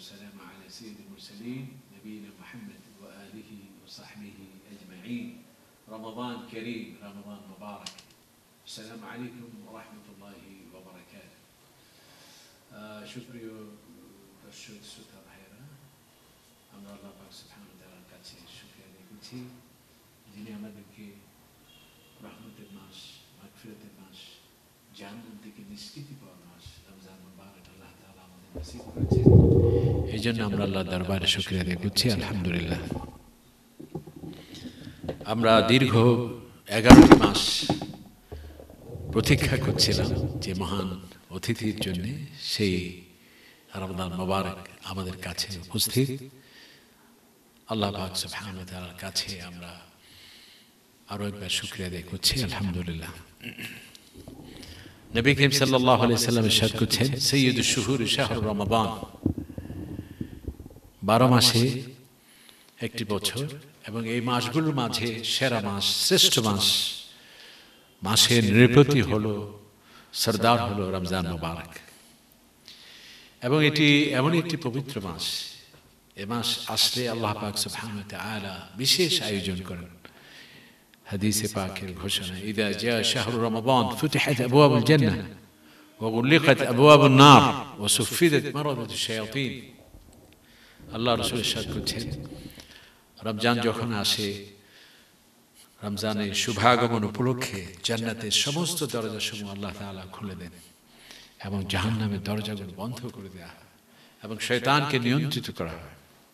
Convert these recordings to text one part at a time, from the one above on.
والسلام على سيد المرسلين نبينا محمد وآله وصحبه أجمعين رمضان كريم رمضان مبارك السلام عليكم ورحمة الله وبركاته شكرا দর্শক শ্রোতা ভাইরা আমরা আল্লাহ পাক সুবহানাহু ওয়া তাআলার কাছে শুকরিয়া আদায় করছি যিনি আমাদেরকে রহমতের মাস মাগফিরাতের মাস জাহান্নাম থেকে নিষ্কৃতি পাওয়ার মাস রমজান মুবারক আল্লাহ তাআলা আমাদের নসিব করেছেন এইজন্য আমরা আল্লাহর দরবারে শুকরিয়া আদায় করছি আলহামদুলিল্লাহ আমরা দীর্ঘ 11টি মাস প্রতীক্ষা করছিলাম যে মহান অতিথির জন্য সেই রমজান মুবারক আমাদের কাছে উপস্থিত আল্লাহ পাক সুবহানাহু ওয়া তাআলার কাছে আমরা আরো একবার শুকরিয়া আদায় করছি আলহামদুলিল্লাহ নবী করিম সাল্লাল্লাহু আলাইহি সাল্লাম ইরশাদ করেছেন সাইয়্যিদুশ শুহুর শাহরু রমাদান 12 মাসে একটি বছর এবং এই মাসগুলোর মাঝে সেরা মাস শ্রেষ্ঠ মাস মাসের নৃপতি হলো সরদার হলো রমজান মুবারক এবং এটি এমন একটি পবিত্র মাস এই মাস আসলে আল্লাহ পাক সুবহানাহু ওয়া তাআলা বিশেষ আয়োজন করেন হাদিসে পাকের ঘোষণা ইদা জা শাহরু রমাদান ফুতিহাত আবওয়াবুল জান্নাহ ওয়া গুলিকাত আবওয়াবুন নার ওয়া সুফিদাত মারাদাতুশ শায়াতিন আল্লাহ রাসূল ইরশাদ করেছেন রমজান যখন আসে রমজানের শুভাগমন উপলক্ষে জান্নাতের সমস্ত দরজাসমূহ আল্লাহ তাআলা খুলে দেন এবং জাহান্নামের দরজাগুলো বন্ধ করে দেওয়া হয় এবং শয়তানকে নিয়ন্ত্রিত করা হয়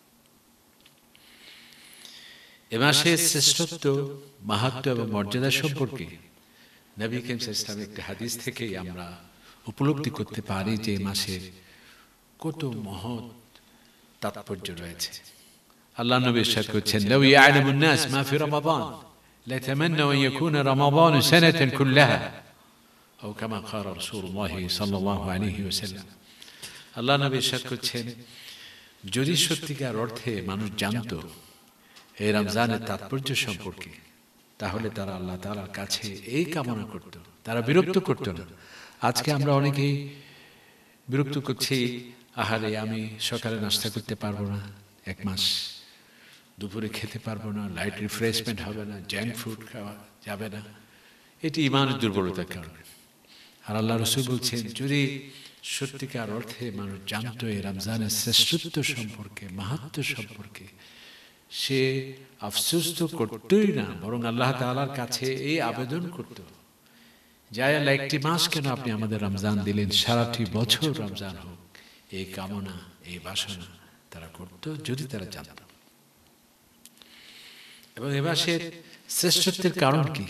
এ মাসের শ্রেষ্ঠত্ব মাহাত্ম্য এবং মর্যাদা সম্পর্কে নবী করিম সাল্লাল্লাহু আলাইহি ওয়াসাল্লামের একটি হাদিস থেকেই আমরা উপলব্ধি করতে পারি যে এই মাসের কত মহৎ তাৎপর্য রয়েছে আল্লাহ নবী ইরশাদ করেছেন লাউ ইয়ালামুন নাস মা ফি রমাদান লা তামান্নাউ আন ইয়াকুনা রমাদান সানাতান কুল্লাহা أو كما قال رسول الله صلى الله عليه وسلم আল্লাহ নবী ইরশাদ করেছেন যদি সত্যিকার অর্থে মানুষ জানতো এই রমজানের তাৎপর্য সম্পর্কে তাহলে তারা আল্লাহ তাআলার কাছে এই কামনা করত তারা বিরক্ত করত না আজকে আমরা অনেকেই বিরক্ত করছি আহারে আমি সকালে নাস্তা করতে পারবো না এক মাস দুপুরে খেতে পারবো না লাইট রিফ্রেশমেন্ট হবে না জাঙ্ক ফুড খাওয়া যাবে না এটি ঈমানের দুর্বলতার কারণে আর আল্লাহ রাসূল বলছেন যদি সত্যিকার অর্থে মানুষ জানতো এই রমজানের শ্রেষ্ঠত্ব সম্পর্কে মাহাত্ম্য সম্পর্কে সে আফসোস তো করতোই না বরং আল্লাহ তাআলার কাছে এই আবেদন করত যে আল্লাহ একটি মাস কেন আপনি আমাদের রমজান দিলেন সারাটি বছর রমজান হোক এই কামনা এই বাসনা তারা করত যদি তারা জানত এবং এ মাসের শ্রেষ্ঠত্বের কারণ কি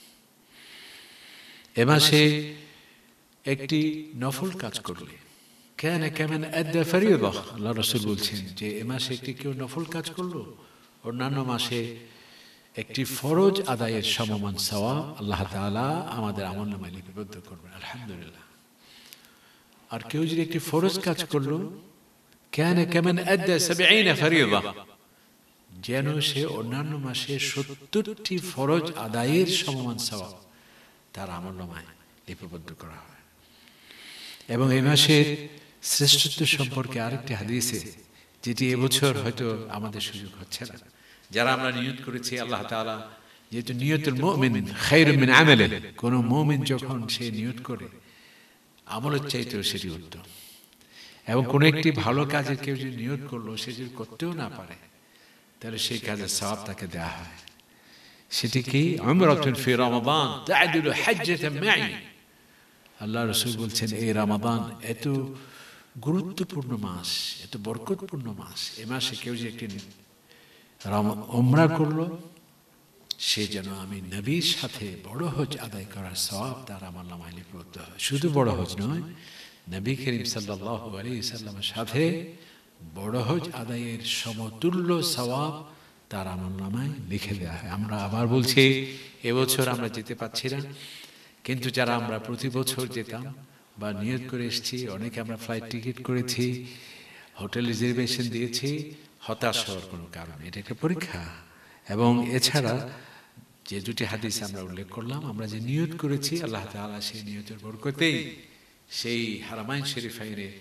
এ মাসে একটি নফল কাজ করলে কেন কেমন আদা ফরিয়দা আল্লাহ রাসূল বলছেন যে এ মাসে একটি কেউ নফল কাজ করলো অন্যান্য মাসে একটি ফরজ আদায়ের সমমান সওয়াব আল্লাহ তাআলা আমাদের আমলনামায় লিপিবদ্ধ করবেন আলহামদুলিল্লাহ আর কেউ যদি একটি ফরজ কাজ করলো কেন কেমন আদা 70 ফরিয়দা যেন সে অন্যান্য মাসে 70টি ফরজ আদায়ের সমমান সওয়াব তার আমলনামায় লিপিবদ্ধ করা হয় এবং এই মাসের শ্রেষ্ঠত্ব সম্পর্কে আরেকটি হাদিসে যেটি এবছর হয়তো আমাদের সুযোগ হচ্ছে না যারা আমরা নিয়ত করেছি আল্লাহ তাআলা যেহেতু নিয়তুল মুমিন খায়রুম মিন আমালি কোন মুমিন যখন সে নিয়ত করে আমলের চাইতেও সেটি উত্তম এবং কোন একটি ভালো কাজের কেউ যদি নিয়ত করলো সে যদি করতেও না পারে তাহলে সেই কাজের সওয়াব তাকে দেওয়া হয় সেটি কি উমরাতুন ফি রমাদান তা'দিলু হাজ্জাতান মা'i আল্লাহ রাসূল বলছেন এই রমাদান এত গুরুত্বপূর্ণ মাস এত বরকতপূর্ণ মাস এই মাসে কেউ যে একটি উমরা করলো সে যেন আমি নবীর সাথে বড় হজ আদায় করার সওয়াব তার আমলনামায় লিপিবদ্ধ হয় শুধু বড় হজ নয় নবী করিম সাল্লাল্লাহু আলাইহি সাল্লামের সাথে বড় হজ আদায়ের সমতুল্য সওয়াব তার আমলনামায় লিখে দেওয়া হয় আমরা আবার বলছি এবছর আমরা যেতে পারছি না কিন্তু যারা আমরা প্রতি বছর যেতাম বা নিয়ত করে এসেছি অনেকে আমরা ফ্লাইট টিকিট করেছি হোটেল রিজার্ভেশন দিয়েছি হতাশ হওয়ার কোনো কারণ এটা একটা পরীক্ষা এবং এছাড়া যে দুটি হাদিস আমরা উল্লেখ করলাম আমরা যে নিয়ত করেছি আল্লাহ তাআলা সেই নিয়তের বরকতেই সেই হারামাইন শরীফাইনে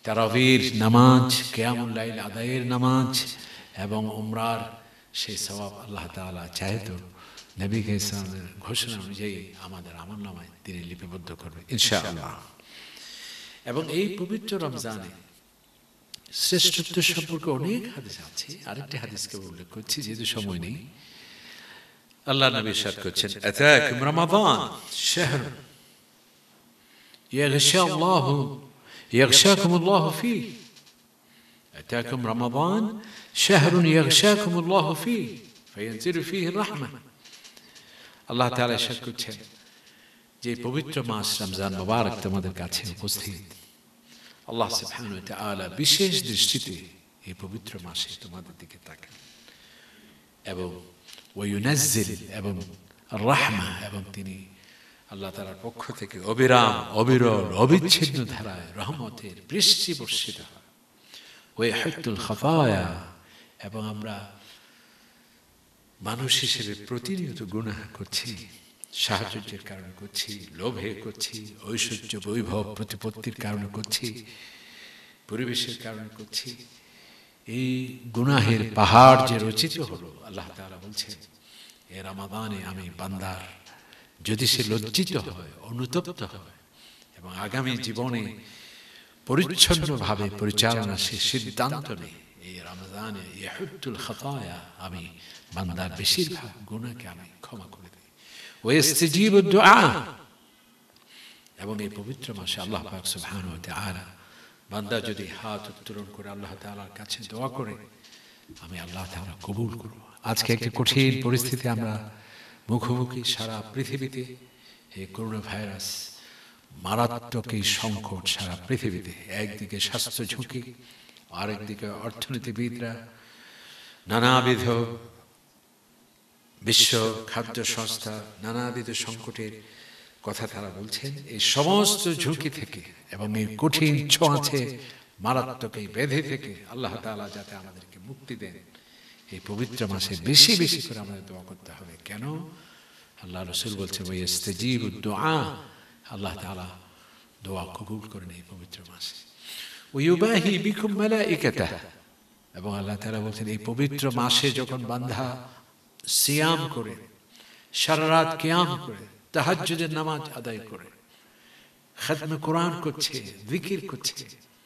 তারাবির নামাজ, কিয়ামুল লাইল আদায়ের নামাজ এবং উমরার সেই সওয়াব আল্লাহ তাআলা চায় তো নবী ইসলামের ঘোষণা অনুযায়ী আমাদের আমলনামায় তিনি লিপিবদ্ধ করবেন ইনশাআল্লাহ। এবং এই পবিত্র রমজানে শ্রেষ্ঠত্ব সম্পর্কে অনেক হাদিস আছে। আরেকটি হাদিসকে উল্লেখ করছি যেহেতু সময় নেই। আল্লাহ নবী ইরশাদ করছেন, আতাকুম রমাদান শাহর ইয়াগশাকুমুল্লাহু ফীহি, আতাকুম রমাদান শাহরুন ইয়াগশাকুমুল্লাহু ফীহি ফায়ানজিলু ফীহি রাহমাহ। আল্লাহ তাআলা ইরশাদ করছেন যে পবিত্র মাস রমজান মুবারক তোমাদের কাছে উপস্থিত। আল্লাহ সুবহানাহু ওয়া তাআলা বিশেষ দৃষ্টিতে এই পবিত্র মাসে তোমাদের দিকে তাকান এবং ওয়ায়ুনাজ্জিল এবং রাহমা, এবং তিনি আল্লাহ তাআলার পক্ষ থেকে অবিরাম অবিরল অবিচ্ছিন্ন ধারায় রহমতের বৃষ্টি বর্ষিত হয়। ওয়ায়াহুত্তুল খাতায়া, এবং আমরা মানুষ হিসেবে প্রতিনিয়ত গুনাহ করছি, সাহচর্যের কারণে করছি, লোভে করছি, ঐশ্বর্য বৈভব প্রতিপত্তির কারণে করছি, পরিবেশের কারণে করছি। এই গুনাহের পাহাড় যে রচিত হলো, আল্লাহ তাআলা বলছেন এ রমাদানে আমি বান্দার যদি সে লজ্জিত হয়, অনুতপ্ত হয় এবং আগামী জীবনে পরিচ্ছন্নভাবে পরিচালনা সে সিদ্ধান্ত নেয়, এই রমজানে ইয়াহুত্তুল খাতায়া আমি বান্দার বেশিরভাগ গুনাহকে আমি ক্ষমা করে দিই। ওয়াস্তাজিবুদ দুআ, এবং এই পবিত্র মাসে আল্লাহ পাক সুবহানাহু ওয়া তাআলা বান্দা যদি হাত উত্তোলন করে আল্লাহ তাআলার কাছে দোয়া করে, আমি আল্লাহ তাআলা কবুল করব। আজকে একটি কঠিন পরিস্থিতি আমরা মুখোমুখি সারা পৃথিবীতে। এই করোনা ভাইরাস মারাত্মক এই সংকট সারা পৃথিবীতে, একদিকে স্বাস্থ্য ঝুঁকি, আরেকদিকে অর্থনীতিবিদরা নানাবিধ বিশ্ব খাদ্য সংস্থা নানাবিধ সংকটের কথা তারা বলছেন। এই সমস্ত ঝুঁকি থেকে এবং এই কঠিন ছোঁয়াচে মারাত্মক এই ব্যাধি থেকে আল্লাহ তাআলা যাতে আমাদেরকে মুক্তি দেন, এই পবিত্র মাসে বেশি বেশি করে আমাদের দোয়া করতে হবে। কেন? আল্লাহ রাসূল বলছেন ওয়াস্তাজিবুদ দুআ, আল্লাহ তাআলা দোয়া কবুল করেন এই পবিত্র মাসে। ওয়ায়ুবাহি বিকুম মালাইকাতাহ, এবং আল্লাহ তাআলা বলছেন এই পবিত্র মাসে যখন বান্দা সিয়াম করে, সারা রাত কিয়াম করে, তাহাজ্জুদের নামাজ আদায় করে, খাতমে কোরআন করছে, জিকির করছে,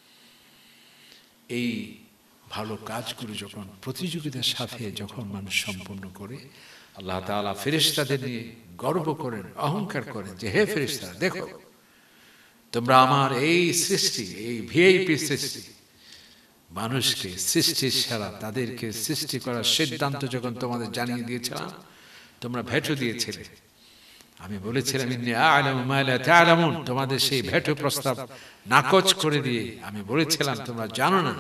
এই ভালো কাজগুলো যখন প্রতিযোগিতার সাথে যখন মানুষ সম্পন্ন করে, আল্লাহ তাআলা ফেরেশতাদের নিয়ে গর্ব করেন, অহংকার করেন যে হে ফেরেশতারা দেখো তোমরা আমার এই সৃষ্টি, এই ভিআইপি সৃষ্টি মানুষকে সৃষ্টির সেরা তাদেরকে সৃষ্টি করার সিদ্ধান্ত যখন তোমাদের জানিয়ে দিয়েছিলাম, তোমরা ভেটো দিয়েছিলে। আমি বলেছিলাম ইন্নী আ'লামু মা লা তা'লামুন, তোমাদের সেই ভেটো প্রস্তাব নাকচ করে দিয়ে আমি বলেছিলাম তোমরা জানো না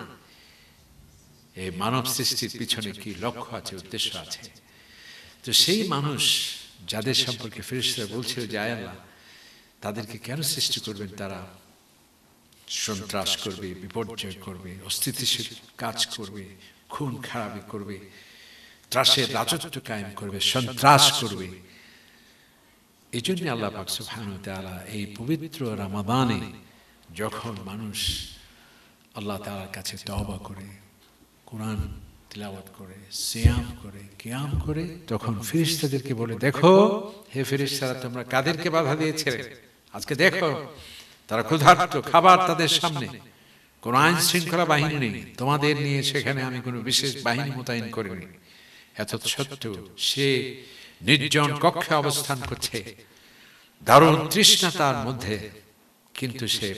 এই মানব সৃষ্টির পিছনে কি লক্ষ্য আছে, উদ্দেশ্য আছে। তো সেই মানুষ যাদের সম্পর্কে ফেরেশতারা বলছিল যে আয় আল্লাহ তাদেরকে কেন সৃষ্টি করবেন, তারা সন্ত্রাস করবে, বিপর্যয় করবে, অস্থিতিশীল কাজ করবে, খুন খারাপি করবে, ত্রাসের রাজত্ব কায়েম করবে, সন্ত্রাস করবে। এই জন্য আল্লাহ পাক সুবহানাহু ওয়া তাআলা এই পবিত্র রমাদানে যখন মানুষ আল্লাহ তাআলার কাছে তওবা করে, কোরআন তিলাওয়াত করে, সিয়াম করে, কিয়াম করে, তখন ফেরেশতাদেরকে বলে দেখো হে ফেরেশতারা তোমরা কাদেরকে বাধা দিয়েছিলে, আজকে দেখো তারা ক্ষুধার্ত, খাবার তাদের সামনে, কোন আইন শৃঙ্খলা বাহিনী নেই, তোমাদের নিয়ে সেখানে আমি কোনো বিশেষ বাহিনী মোতায়েন করিনি। এত সত্ত্বেও সে নির্জন কক্ষে অবস্থান করছে, দারুণ তৃষ্ণা তার মধ্যে, কিন্তু সে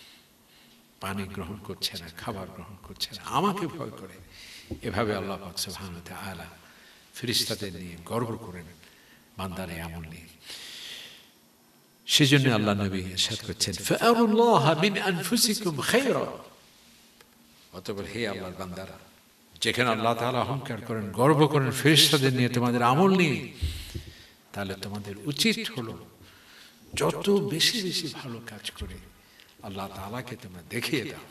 পানি গ্রহণ করছে না, খাবার গ্রহণ করছে না, আমাকে ভয় করে। এভাবে আল্লাহ পাক সুবহানাহু ওয়া তাআলা ফেরেশতাদের নিয়ে গর্ব করেন বান্দার এই আমল নিয়ে। সেজন্য আল্লাহ নবী ইরশাদ করছেন ফাআরুল্লাহ মিন আনফুসিকুম খায়রা, অতঃপর হে আল্লাহর বান্দারা, যেখানে আল্লাহ তাআলা অহংকার করেন, গর্ব করেন ফেরেশতাদের নিয়ে তোমাদের আমল নিয়ে, তাহলে তোমাদের উচিত হলো যত বেশি বেশি ভালো কাজ করে আল্লাহ তাআলাকে তোমরা দেখিয়ে দাও।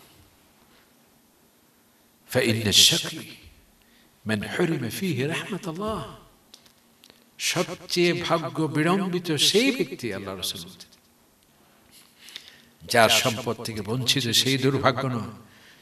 ফাইন্না শাকী মান হুরিমা ফীহি রাহমাতুল্লাহ, সবচেয়ে ভাগ্য বিড়ম্বিত সেই ব্যক্তি, আল্লাহ রাসূল বলেন, যার সম্পদ থেকে বঞ্চিত সেই দুর্ভাগ্য নয়,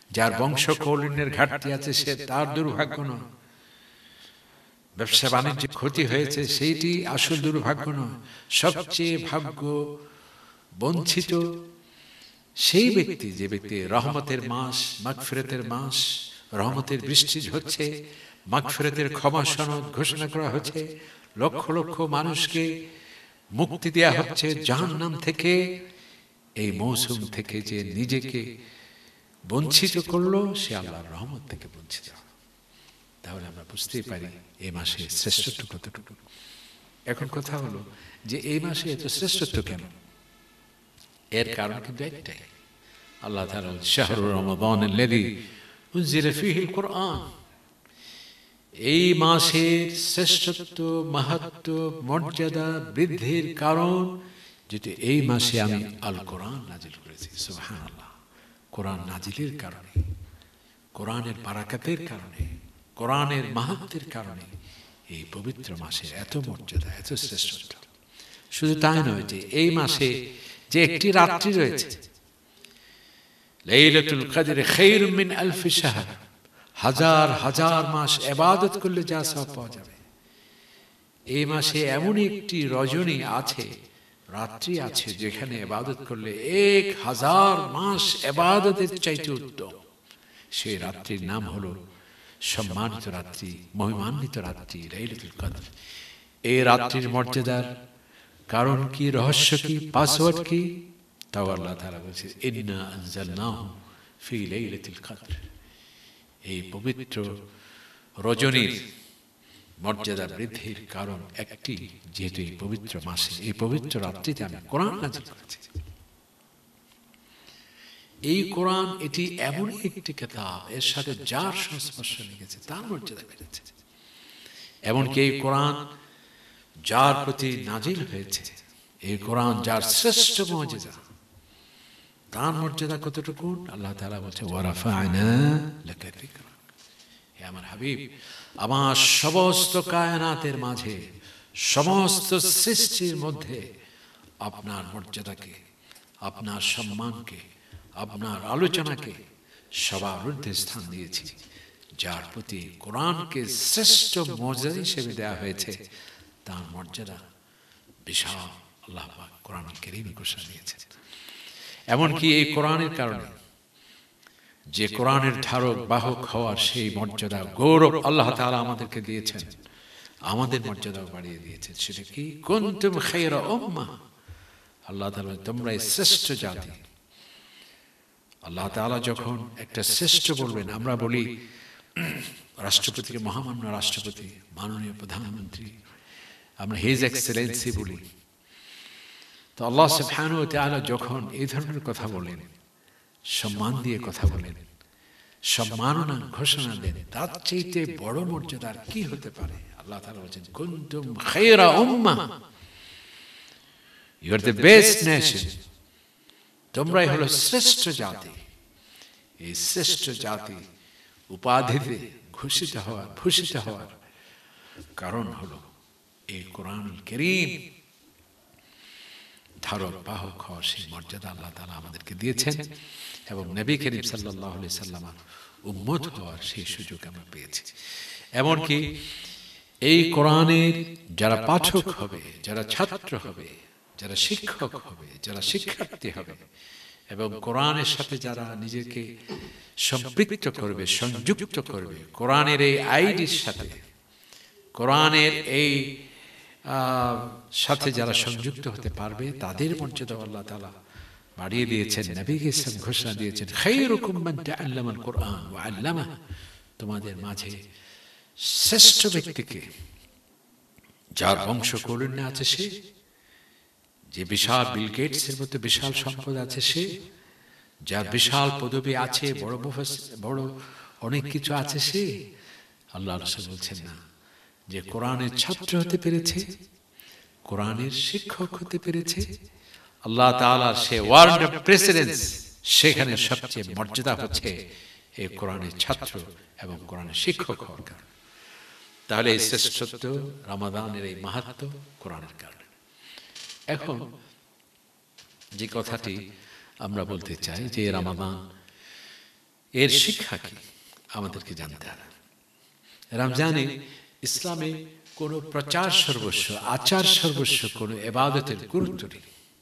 যার বংশ কৌলিন্যের ঘাটতি আছে সে তার দুর্ভাগ্য নয়, ব্যবসা বাণিজ্যে ক্ষতি হয়েছে সেইটি আসল দুর্ভাগ্য নয়। সবচেয়ে ভাগ্য বঞ্চিত সেই ব্যক্তি, যে ব্যক্তি রহমতের মাস, মাগফিরাতের মাস, রহমতের বৃষ্টি হচ্ছে, মাগফিরাতের ক্ষমা সনদ ঘোষণা করা হচ্ছে, লক্ষ লক্ষ মানুষকে মুক্তি দেয়া হচ্ছে জাহান্নাম থেকে। এই মৌসুম থেকে যে নিজেকে বঞ্চিত করলো সে আল্লাহর রহমত থেকে বঞ্চিত। তাহলে আমরা বুঝতেই পারি এই মাসে শ্রেষ্ঠত্ব কতটুকু। এখন কথা হলো যে এই মাসে এত শ্রেষ্ঠত্ব কেন? এর কারণ কিন্তু একটাই, আল্লাহ তাআলা শাহরুর রমাদানাল্লাযী উনজিলা ফীহিল কুরআন। এই মাসের শ্রেষ্ঠত্ব, মাহাত্ম্য, মর্যাদা বৃদ্ধির কারণ যেটি এই মাসে আমি আল কোরআন নাজিল করেছি। সুবহানাল্লাহ। কোরআন নাজিলের কারণে, কোরআনের বারাকাতের কারণে, কোরআনের মাহাত্ম্যের কারণে এই পবিত্র মাসের এত মর্যাদা, এত শ্রেষ্ঠত্ব। শুধু তাই নয় যে এই মাসে যে একটি রাত্রি রয়েছে, লাইলাতুল কদর খায়রুম মিন আলফি শাহর, হাজার হাজার মাস ইবাদত করলে যা সওয়াব পাওয়া যাবে। এই মাসে এমন একটি রজনী আছে, রাত্রি আছে, যেখানে ইবাদত করলে 1000 মাস ইবাদতের চাইতে উত্তম। সেই রাত্রির নাম হলো সম্মানিত রাত্রি, মহিমান্বিত রাত্রি লাইলাতুল কদর। এই রাত্রির মর্যাদার কারণ কি, রহস্য কি, পাসওয়ার্ড কি, তাও আল্লাহ তাআলা বলেছেন ইন্না আনজালনাহু ফি লাইলাতুল কদর। এই পবিত্র রজনীর মর্যাদা বৃদ্ধির কারণ একটি, যেহেতু এই পবিত্র মাসে, এই পবিত্র রাত্রিতে আমি কোরআন নাযিল করেছি। এই কোরআন এটি এমন একটি কিতাব, এর সাথে যার সংস্পর্শ লেগেছে তার মর্যাদা বেড়েছে। এমনকি এই কোরআন যার প্রতি নাজিল হয়েছে, এই কোরআন যার শ্রেষ্ঠ মুজিজা, তার মর্যাদা কতটুকু? আল্লাহ তাআলা বলছে ওয়ারাফা'না লাকা যিকরাক। হে আমার হাবিব, আমার সমস্ত কায়নাতের মাঝে, সমস্ত সৃষ্টির মধ্যে আপনার মর্যাদাকে, আপনার সম্মানকে, আপনার আলোচনাকে সবার ঊর্ধ্বে স্থান দিয়েছি। যার প্রতি কোরআনকে শ্রেষ্ঠ মর্যাদা হিসেবে দেওয়া হয়েছে, তার মর্যাদা বিশাল। আল্লাহ পাক কোরআন কারীমে ঘোষণা দিয়েছেন। এমনকি এই কোরআনের কারণে, যে কোরআনের ধারক বাহক হওয়ার সেই মর্যাদা, গৌরব আল্লাহ তাআলা আমাদেরকে দিয়েছেন, আমাদের মর্যাদাও বাড়িয়ে দিয়েছেন। সেটা কি? কুনতুম খায়রা উম্মাহ। আল্লাহ তাআলা তোমরাই শ্রেষ্ঠ জাতি। আল্লাহ তাআলা যখন একটা শ্রেষ্ঠ বলবেন, আমরা বলি রাষ্ট্রপতিকে মহামান্য রাষ্ট্রপতি, মাননীয় প্রধানমন্ত্রী, আমরা হিজ এক্সেলেন্সি বলি। তো আল্লাহ সুবহানাহু ওয়া তাআলা যখন এই ধরনের কথা বলেন, সম্মান দিয়ে কথা বলেন, সম্মাননা ঘোষণা দেন, তার চাইতে বড় মর্যাদা আর কি হতে পারে? আল্লাহ তাআলা বলেন কুনতুম খায়রা উম্মাহ, you are the best nation. তোমরাই হলো শ্রেষ্ঠ জাতি। এই শ্রেষ্ঠ জাতি উপাধিতে ভূষিত হওয়ার কারণ হলো এই কোরআনুল কারীম ধারক বাহক হওয়ার সেই মর্যাদা আল্লাহ তাআলা আমাদেরকে দিয়েছেন, এবং নবী করিম সাল্লাল্লাহু আলাইহি সাল্লামের উম্মত হওয়ার সেই সুযোগ আমরা পেয়েছি। এমনকি এই কোরআনের যারা পাঠক হবে, যারা ছাত্র হবে, যারা শিক্ষক হবে, যারা শিক্ষার্থী হবে, এবং কোরআনের সাথে যারা নিজেকে সম্পৃক্ত করবে, সংযুক্ত করবে, কোরআনের এই আইডির সাথে, কোরআনের এই সাথে যারা সংযুক্ত হতে পারবে, তাদের মর্যাদা আল্লাহ তাআলা বাড়িয়ে দিয়েছেন। নবীকে ঘোষণা দিয়েছেন খায়রুকুম মান তাআল্লামাল কুরআন ওয়া আল্লামাহ। তোমাদের মাঝে শ্রেষ্ঠ ব্যক্তিকে, যার বংশ কৌলিন্য আছে সে, যে বিশাল বিল গেটসের মতো বিশাল সম্পদ আছে সে, যার বিশাল পদবী আছে, বড় অনেক কিছু আছে সে। আল্লাহ রাসূল বলছেন না, যে কোরআনের ছাত্র হতে পেরেছে, কোরআনের শিক্ষক হতে পেরেছে, আল্লাহ তাআলার সে ওয়ার্ল্ড অফ প্রেসিডেন্স, সেখানে সবচেয়ে মর্যাদা হচ্ছে এই কোরআনের ছাত্র এবং কোরআনের শিক্ষক হওয়ার কারণে। তাহলে এই শ্রেষ্ঠত্ব, রমাদানের এই মাহাত্ম্য কোরআনের কারণে। এখন যে কথাটি আমরা বলতে চাই যে রমাদান, এর শিক্ষা কি আমাদেরকে জানতে হবে। রমজানে ইসলামে কোনো প্রচার সর্বস্ব, আচার সর্বস্ব, কোনো ইবাদতের গুরুত্ব নেই।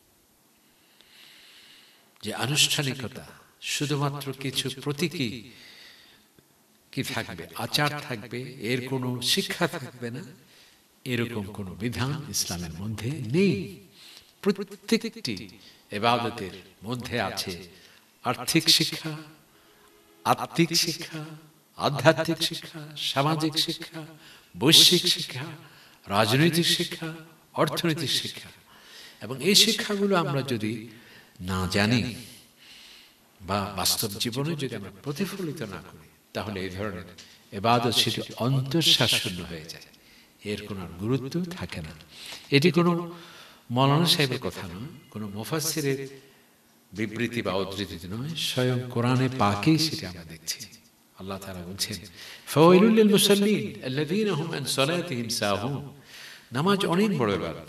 যে আনুষ্ঠানিকতা, শুধুমাত্র কিছু প্রতীকী কি থাকবে, আচার থাকবে, এর কোনো শিক্ষা থাকবে না, এরকম কোনো বিধান ইসলামের মধ্যে নেই। প্রত্যেকটি ইবাদতের মধ্যে আছে আর্থিক শিক্ষা, আত্মিক শিক্ষা, আধ্যাত্মিক শিক্ষা, সামাজিক শিক্ষা, বৈশ্বিক শিক্ষা, রাজনৈতিক শিক্ষা, অর্থনৈতিক শিক্ষা। এবং এই শিক্ষাগুলো আমরা যদি না জানি বা বাস্তব জীবনে যদি আমরা প্রতিফলিত না করি, তাহলে এই ধরনের ইবাদত সেটি অন্তঃশ্বাসশূন্য হয়ে যায়, এর কোনো গুরুত্ব থাকে না। এটি কোনো মৌলানা সাহেবের কথা নয়, কোনো মুফাসসিরের বিবৃতি বা উদ্ধৃতি নয়, স্বয়ং কোরআনে পাকেই সেটা আমরা দেখছি। আল্লাহ তাআলা বলছেন, ফাওয়াইলুল লিল মুসাল্লিন আল্লাযীনা হুম আন সালাতিহিম সাহুন। নামাজ অনেক বড় ইবাদত,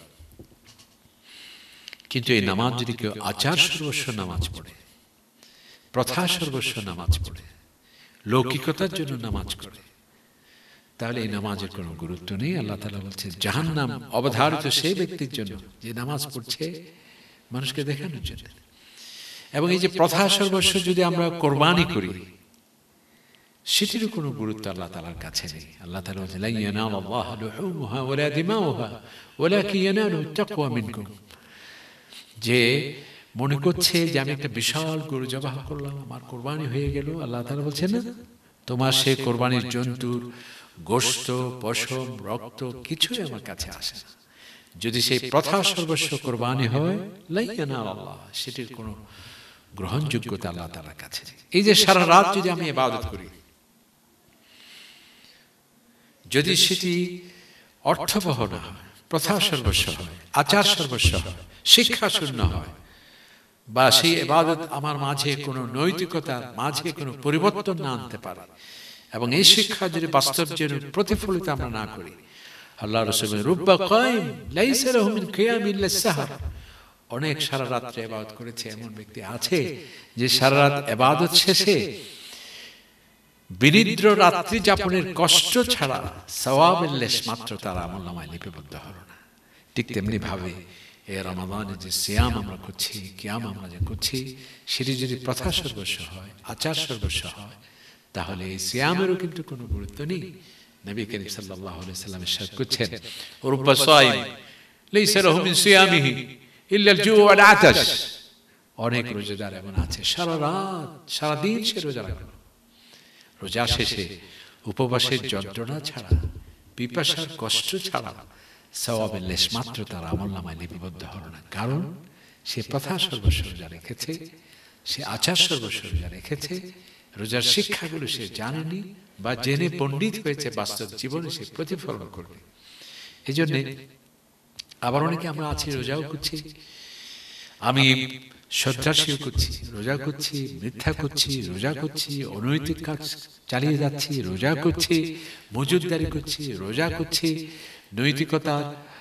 কিন্তু এই নামাজ যদি কেউ আচার সর্বস্ব নামাজ পড়ে, প্রথা সর্বস্ব নামাজ পড়ে, লৌকিকতার জন্য নামাজ করে, তাহলে এই নামাজের কোনো গুরুত্ব নেই। আল্লাহ তাআলা বলছেন, জাহান্নাম অবধারিত সেই ব্যক্তির জন্য যে নামাজ পড়ছে মানুষকে দেখানোর জন্য। এবং এই যে প্রথা সর্বস্ব যদি আমরা কোরবানি করি, সেটিরও কোনো গুরুত্ব আল্লাহ তাআলার কাছে নেই। আল্লাহ তাআলা বলছেন, লা ইয়ানালুল্লাহু লুহুমুহা ওয়ালা দিমাউহা ওয়ালাকিন ইয়ানালুহু তাকওয়া মিনকুম। যে মনে করছে যে আমি একটা বিশাল গরু জবাহ করলাম, আমার কোরবানি হয়ে গেল, আল্লাহ তাআলা বলছেন না, তোমার সেই কোরবানির জন্তুর গোশত, পশম, রক্ত কিছুই আমার কাছে আসে না। যদি সেই প্রথা সর্বস্ব কোরবানি হয়, লা ইয়ানালুল্লাহ, সেটির কোনো গ্রহণযোগ্যতা আল্লাহ তাআলার কাছে নেই। এই যে সারা রাত যদি আমি ইবাদত করি, যদি সেটি অর্থবহ না হয়, প্রথা সর্বস্ব হয়, আচার সর্বস্ব হয়, শিক্ষা শূন্য হয়, বা সেই ইবাদত আমার মাঝে কোনো নৈতিকতার মাঝে কোনো পরিবর্তন না আনতে পারে, এবং এই শিক্ষা যদি বাস্তব জীবনে প্রতিফলিত আমরা না করি, আল্লাহ রাসূল রুব্বা কায়েম লাইসা লাহু মিন কিয়ামি ইল্লা সাহর, অনেক সারা রাত্রে ইবাদত করেছে এমন ব্যক্তি আছে যে সারা রাত ইবাদত শেষে বিনিদ্র রাত্রি যাপনের কষ্ট ছাড়া সওয়াবের লেশ মাত্র তার আমলনামায় লিপিবদ্ধ হলো না। ঠিক তেমনি ভাবে এই রমাদানে যে সিয়াম আমরা করছি, কিয়াম আমরা যে করছি, সেটি যদি প্রথা সর্বস্ব হয়, আচার সর্বস্ব হয়, তাহলে এই সিয়ামেরও কিন্তু কোনো গুরুত্ব নেই। নবী করিম সাল্লাল্লাহু আলাইহি সাল্লাম ইরশাদ করছেন, রুব্বা সাইম লাইসা লাহু মিন সিয়ামিহি ইল্লা আল-জু' ওয়াল আতাশ। অনেক রোজাদার এমন আছে সারা রাত সারা দিন সে রোজা রাখলো, রোজা শেষে উপবাসের যন্ত্রণা ছাড়া, পিপাসার কষ্ট ছাড়া সওয়াবের লেশ মাত্র তার আমলনামায় লিপিবদ্ধ হলো না। কারণ সে প্রথা সর্বস্ব রোজা রেখেছে, সে আচার সর্বস্ব রোজা রেখেছে, রোজার শিক্ষাগুলো সে জানেনি, বা জেনে পণ্ডিত হয়েছে, বাস্তব জীবনে সে প্রতিফলন করবে। এই জন্যে আবার অনেকে আমরা আছি রোজাও করছি, আমি সন্ত্রাসীও করছি, রোজা করছি, মিথ্যা করছি, রোজা করছি, অনৈতিক কাজ চালিয়ে যাচ্ছি, রোজা করছি, মজুদদারি করছি, রোজা করছি, নৈতিকতার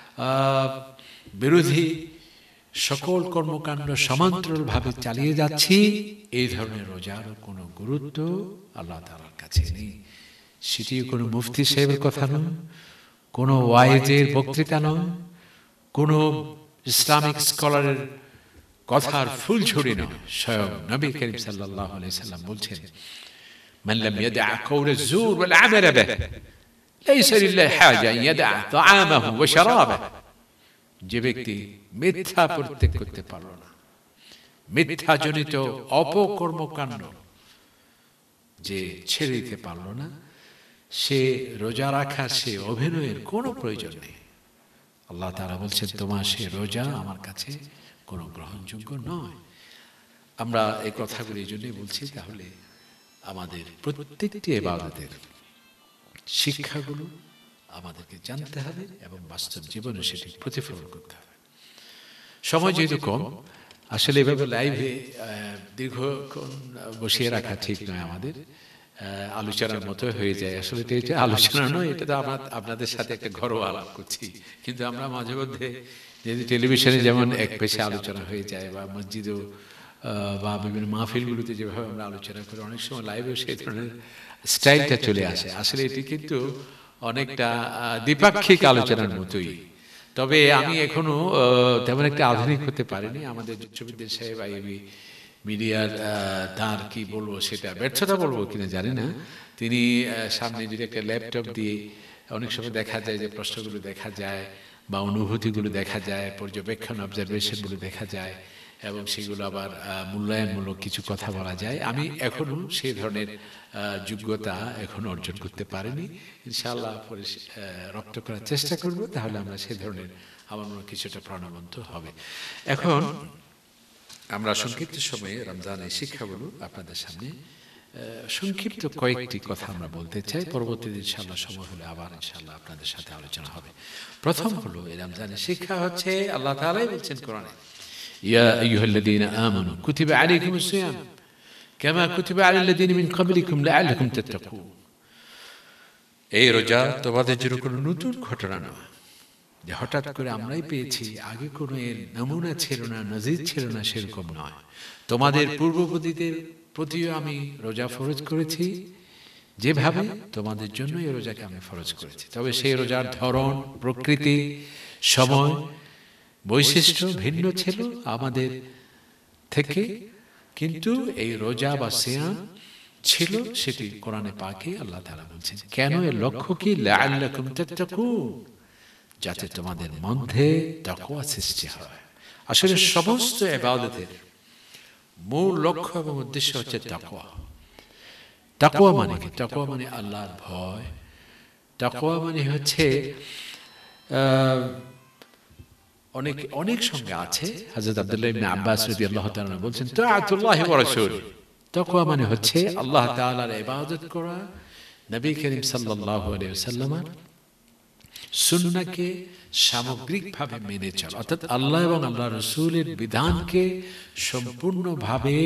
বিরোধী সকল কর্মকাণ্ড সমান্তরালভাবে চালিয়ে যাচ্ছি। এই ধরনের রোজার কোনো গুরুত্ব আল্লাহ তাআলার কাছে নেই। সেটিও কোনো মুফতি সাহেবের কথা নয়, কোনো ওয়াইজের বক্তৃতা নয়, কোনো ইসলামিক স্কলারের কথার ফুলঝুরি নয়। স্বয়ং নবী করিম সাল্লাল্লাহু আলাইহি সাল্লাম বলছেন, মান লাম ইয়াদা কাওলা যুর ওয়াল আমাল বিহি লাইসা লিল্লাহি হাজা আন ইয়াদা তাআমাহু ওয়া শারাবাহু। যে ব্যক্তি মিথ্যা পরিত্যাগ করতে পারল না, মিথ্যাজনিত অপকর্মকাণ্ড যে ছেড়ে দিতে পারল না, সে রোজা রাখা, সে অভিনয়ের কোনো প্রয়োজন নেই। আল্লাহ তাআলা বলছেন, তোমার সে রোজা আমার কাছে কোনো গ্রহণযোগ্য নয়। আমরা এই কথাগুলি এই জন্যই বলছি, তাহলে আমাদের প্রত্যেকটি ইবাদতের শিক্ষাগুলো আমাদেরকে জানতে হবে এবং বাস্তব জীবনে সেটি প্রতিফলন করতে হবে। সময় যেহেতু কম, আসলে এভাবে লাইভে দীর্ঘক্ষণ বসিয়ে রাখা ঠিক নয়, আমাদের আলোচনার মতো হয়ে যায়। আসলে এটা আলোচনা নয়, এটা তো আমরা আপনাদের সাথে একটা ঘরোয়া আলাপ করছি, কিন্তু আমরা মাঝে মধ্যে যদি টেলিভিশনে যেমন এক পেশে আলোচনা হয়ে যায়, বা মসজিদেও বা বিভিন্ন মাহফিলগুলোতে যেভাবে আমরা আলোচনা করি, অনেক সময় লাইভেও সেই ধরনের স্টাইলটা চলে আসে। আসলে এটি কিন্তু অনেকটা দ্বিপাক্ষিক আলোচনার মতোই। তবে আমি এখনো তেমন একটা আধুনিক হতে পারিনি। আমাদের জুচ্চবিদ্যা সাহেব আইবি মিডিয়ার তার কি বলবো, সেটা ব্যর্থতা বলবো কিনা জানি না। তিনি সামনে যদি একটা ল্যাপটপ দিয়ে অনেক সময় দেখা যায় যে প্রশ্নগুলো দেখা যায় বা অনুভূতিগুলো দেখা যায়, পর্যবেক্ষণ অবজারভেশনগুলো দেখা যায় এবং সেগুলো আবার মূল্যায়নমূলক কিছু কথা বলা যায়। আমি এখনো সেই ধরনের যোগ্যতা এখনো অর্জন করতে পারিনি। ইনশাআল্লাহ রপ্ত করার চেষ্টা করব, তাহলে আমরা সেই ধরনের আমার মনে কিছুটা প্রাণবন্ত হবে। এখন আমরা সংক্ষিপ্ত সময়ে রমজানের শিক্ষাগুলো আপনাদের সামনে সংক্ষিপ্ত কয়েকটি কথা আমরা বলতে চাই। পরবর্তীতে ইনশাআল্লাহ সময় হলে আবার ইনশাআল্লাহ আপনাদের সাথে আলোচনা হবে। প্রথম হলো এই রমজানের শিক্ষা হচ্ছে, আল্লাহ তাআলাই বলছেন কোরআনে, ইয়া আইয়ুহাল্লাযীনা আমানু কুতিবা আলাইকুমুস সিয়াম কামা কুতিবা আলাল লাযীনা মিন ক্বাবলিকুম লাআল্লাকুম তাত্তাকুন। এই রোজা তোমাদের জন্য কোনো নতুন ঘটনা নয় যে হঠাৎ করে আমরাই পেয়েছি, আগে কোনো এর নমুনা ছিল না, নজির ছিল না, সেরকম নয়। তোমাদের পূর্ববর্তীদের প্রতিও আমি রোজা ফরজ করেছি, যেভাবে তোমাদের জন্য এই রোজাকে আমি ফরজ করেছি। তবে সেই রোজার ধরন, প্রকৃতি, সময়, বৈশিষ্ট্য ভিন্ন ছিল আমাদের থেকে, কিন্তু এই রোজা বা সিয়াম ছিল, সেটি কোরআনে পাকে আল্লাহ তাআলা বলছেন। কেন? এর লক্ষ্য কি? লাআল্লাকুম তাত্তাকুন, যাতে তোমাদের মধ্যে তাকওয়া সৃষ্টি হয়। আসলে সমস্ত ইবাদতের মূল লক্ষ্য এবং উদ্দেশ্য হচ্ছে তাকওয়া। তাকওয়া মানে কি? তাকওয়া মানে আল্লাহর ভয়। তাকওয়া মানে হচ্ছে অনেক অনেক সংজ্ঞা আছে। হযরত আব্দুল্লাহ ইবনে আব্বাস রাদিয়াল্লাহু তাআলা বলেন, তাআতুল্লাহি ওয়া রাসূলি, তাকওয়া মানে হচ্ছে আল্লাহ তাআলার ইবাদত করা, নবী করিম সাল্লাল্লাহু আলাইহি ওয়াসাল্লামের সুন্নাহকে সামগ্রিকভাবে মেনে চলা, অর্থাৎ আল্লাহ এবং আল্লাহ রাসূলের বিধানকে সম্পূর্ণভাবে